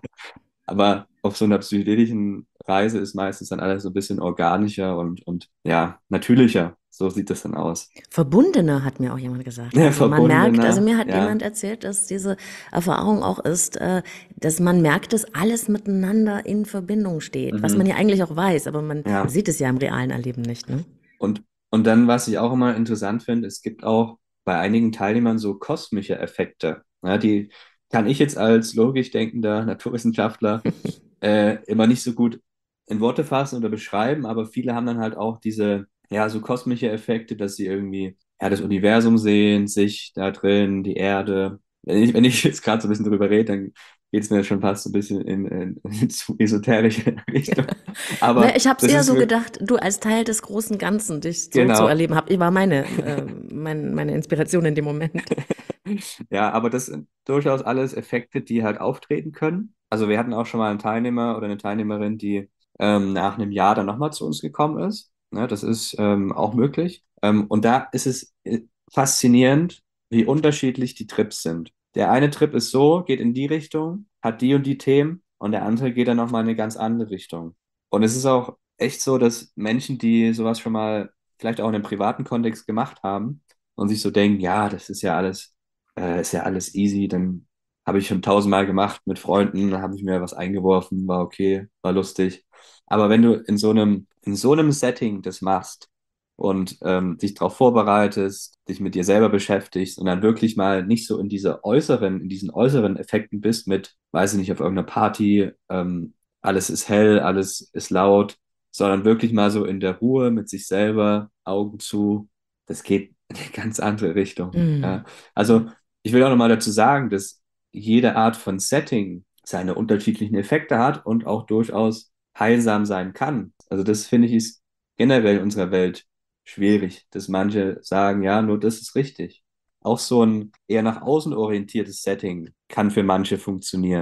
Aber auf so einer psychedelischen Reise ist meistens dann alles so ein bisschen organischer und ja, natürlicher. So sieht das dann aus. Verbundener, hat mir auch jemand gesagt. Ja, Also man merkt, also verbundener, mir hat ja. jemand erzählt, dass diese Erfahrung auch ist, dass man merkt, dass alles miteinander in Verbindung steht, was man Mhm. ja eigentlich auch weiß, aber man Ja. sieht es ja im realen Erleben nicht, ne? Und, und dann, was ich auch immer interessant finde, es gibt auch bei einigen Teilnehmern so kosmische Effekte. Ja, die kann ich jetzt als logisch denkender Naturwissenschaftler immer nicht so gut in Worte fassen oder beschreiben, aber viele haben dann halt auch diese, ja, so kosmische Effekte, dass sie irgendwie, ja, das Universum sehen, sich da drin, die Erde. Wenn ich jetzt gerade so ein bisschen drüber rede, dann geht es mir schon fast so ein bisschen in zu esoterische Richtung. Ne, Aber ich habe es das eher ist so wirklich, gedacht, du als Teil des großen Ganzen dich so zu genau. erleben, war meine Inspiration in dem Moment. Ja, aber das sind durchaus alles Effekte, die halt auftreten können. Also wir hatten auch schon mal einen Teilnehmer oder eine Teilnehmerin, die nach einem Jahr dann nochmal zu uns gekommen ist. Ne, das ist auch möglich. Und da ist es faszinierend, wie unterschiedlich die Trips sind. Der eine Trip ist so, geht in die Richtung, hat die und die Themen und der andere geht dann nochmal in eine ganz andere Richtung. Und es ist auch echt so, dass Menschen, die sowas schon mal vielleicht auch in einem privaten Kontext gemacht haben und sich so denken, ja, das ist ja alles easy, dann habe ich schon 1000-mal gemacht mit Freunden, dann habe ich mir was eingeworfen, war okay, war lustig. Aber wenn du in so einem Setting das machst und dich darauf vorbereitest, dich mit dir selber beschäftigst und dann wirklich mal nicht so in diesen äußeren Effekten bist mit, weiß ich nicht, auf irgendeiner Party, alles ist hell, alles ist laut, sondern wirklich mal so in der Ruhe mit sich selber, Augen zu, das geht in eine ganz andere Richtung. Mhm. Ja. Also ich will auch nochmal dazu sagen, dass jede Art von Setting seine unterschiedlichen Effekte hat und auch durchaus heilsam sein kann. Also das finde ich ist generell in unserer Welt schwierig, dass manche sagen, ja, nur das ist richtig. Auch so ein eher nach außen orientiertes Setting kann für manche funktionieren.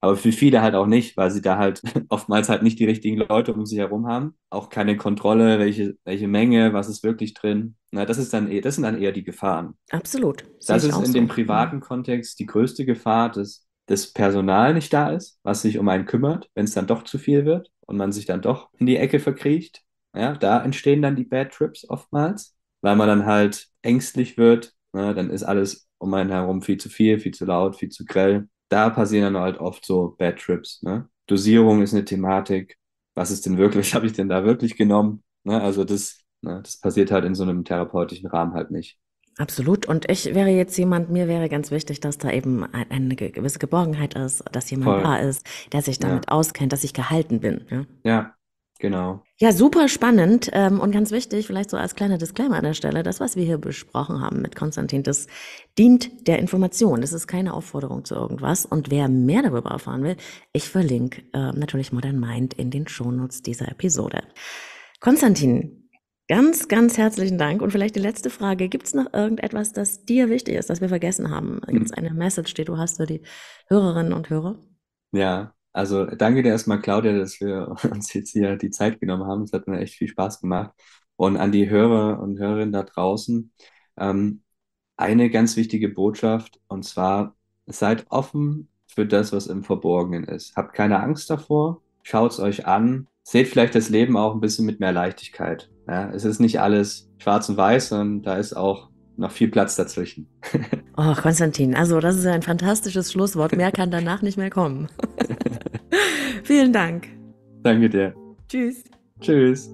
Aber für viele halt auch nicht, weil sie da halt oftmals halt nicht die richtigen Leute um sich herum haben. Auch keine Kontrolle, welche Menge, was ist wirklich drin. Na, das sind dann eher die Gefahren. Absolut, sehe Das ich ist auch in dem so. privaten Kontext die größte Gefahr, dass das Personal nicht da ist, was sich um einen kümmert, wenn es dann doch zu viel wird und man sich dann doch in die Ecke verkriecht. Ja, da entstehen dann die Bad Trips oftmals, weil man dann halt ängstlich wird. Ne, dann ist alles um einen herum viel zu viel, viel zu laut, viel zu grell. Da passieren dann halt oft so Bad Trips. Ne? Dosierung ist eine Thematik. Was ist denn wirklich, habe ich denn da wirklich genommen? Ne? Also das passiert halt in so einem therapeutischen Rahmen halt nicht. Absolut. Und ich wäre jetzt jemand, mir wäre ganz wichtig, dass da eben eine gewisse Geborgenheit ist, dass jemand Voll. da ist, der sich Ja, damit auskennt, dass ich gehalten bin. Ja, ja, genau. ja, super spannend und ganz wichtig, vielleicht so als kleiner Disclaimer an der Stelle, das, was wir hier besprochen haben mit Konstantin, das dient der Information. Das ist keine Aufforderung zu irgendwas. Und wer mehr darüber erfahren will, ich verlinke natürlich Modern Mind in den Shownotes dieser Episode. Konstantin, ganz, ganz herzlichen Dank. Und vielleicht die letzte Frage. Gibt es noch irgendetwas, das dir wichtig ist, das wir vergessen haben? Gibt es eine Message, die du hast für die Hörerinnen und Hörer? Ja, also danke dir erstmal, Claudia, dass wir uns jetzt hier die Zeit genommen haben. Es hat mir echt viel Spaß gemacht. Und an die Hörer und Hörerinnen da draußen, ähm, eine ganz wichtige Botschaft, und zwar, seid offen für das, was im Verborgenen ist. Habt keine Angst davor, schaut es euch an, seht vielleicht das Leben auch ein bisschen mit mehr Leichtigkeit. Ja, es ist nicht alles schwarz und weiß, sondern da ist auch noch viel Platz dazwischen. Oh, Konstantin, also das ist ja ein fantastisches Schlusswort. Mehr kann danach nicht mehr kommen. Vielen Dank. Danke dir. Tschüss. Tschüss.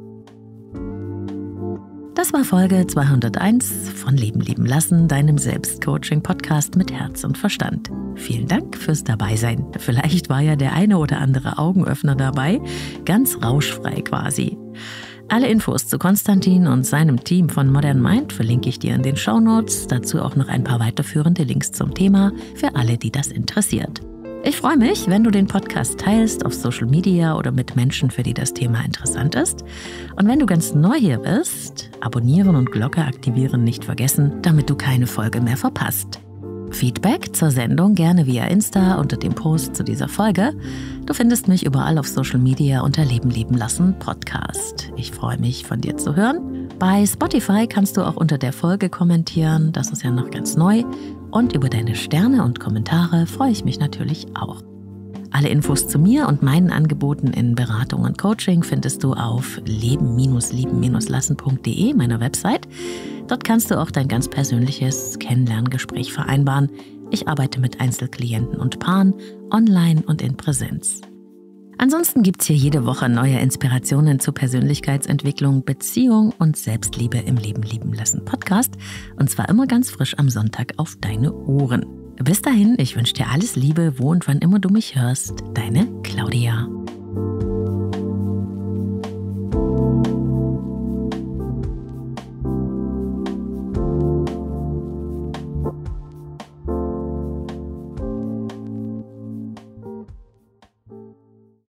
Das war Folge 201 von Leben lieben lassen, deinem Selbstcoaching-Podcast mit Herz und Verstand. Vielen Dank fürs Dabeisein. Vielleicht war ja der eine oder andere Augenöffner dabei, ganz rauschfrei quasi. Alle Infos zu Konstantin und seinem Team von Modern Mind verlinke ich dir in den Shownotes. Dazu auch noch ein paar weiterführende Links zum Thema für alle, die das interessiert. Ich freue mich, wenn du den Podcast teilst auf Social Media oder mit Menschen, für die das Thema interessant ist. Und wenn du ganz neu hier bist, abonnieren und Glocke aktivieren nicht vergessen, damit du keine Folge mehr verpasst. Feedback zur Sendung gerne via Insta unter dem Post zu dieser Folge. Du findest mich überall auf Social Media unter Leben lieben lassen Podcast. Ich freue mich, von dir zu hören. Bei Spotify kannst du auch unter der Folge kommentieren, das ist ja noch ganz neu. Und über deine Sterne und Kommentare freue ich mich natürlich auch. Alle Infos zu mir und meinen Angeboten in Beratung und Coaching findest du auf leben-lieben-lassen.de, meiner Website. Dort kannst du auch dein ganz persönliches Kennenlerngespräch vereinbaren. Ich arbeite mit Einzelklienten und Paaren, online und in Präsenz. Ansonsten gibt's hier jede Woche neue Inspirationen zu Persönlichkeitsentwicklung, Beziehung und Selbstliebe im Leben lieben lassen Podcast. Und zwar immer ganz frisch am Sonntag auf deine Ohren. Bis dahin, ich wünsche dir alles Liebe, wo und wann immer du mich hörst. Deine Claudia.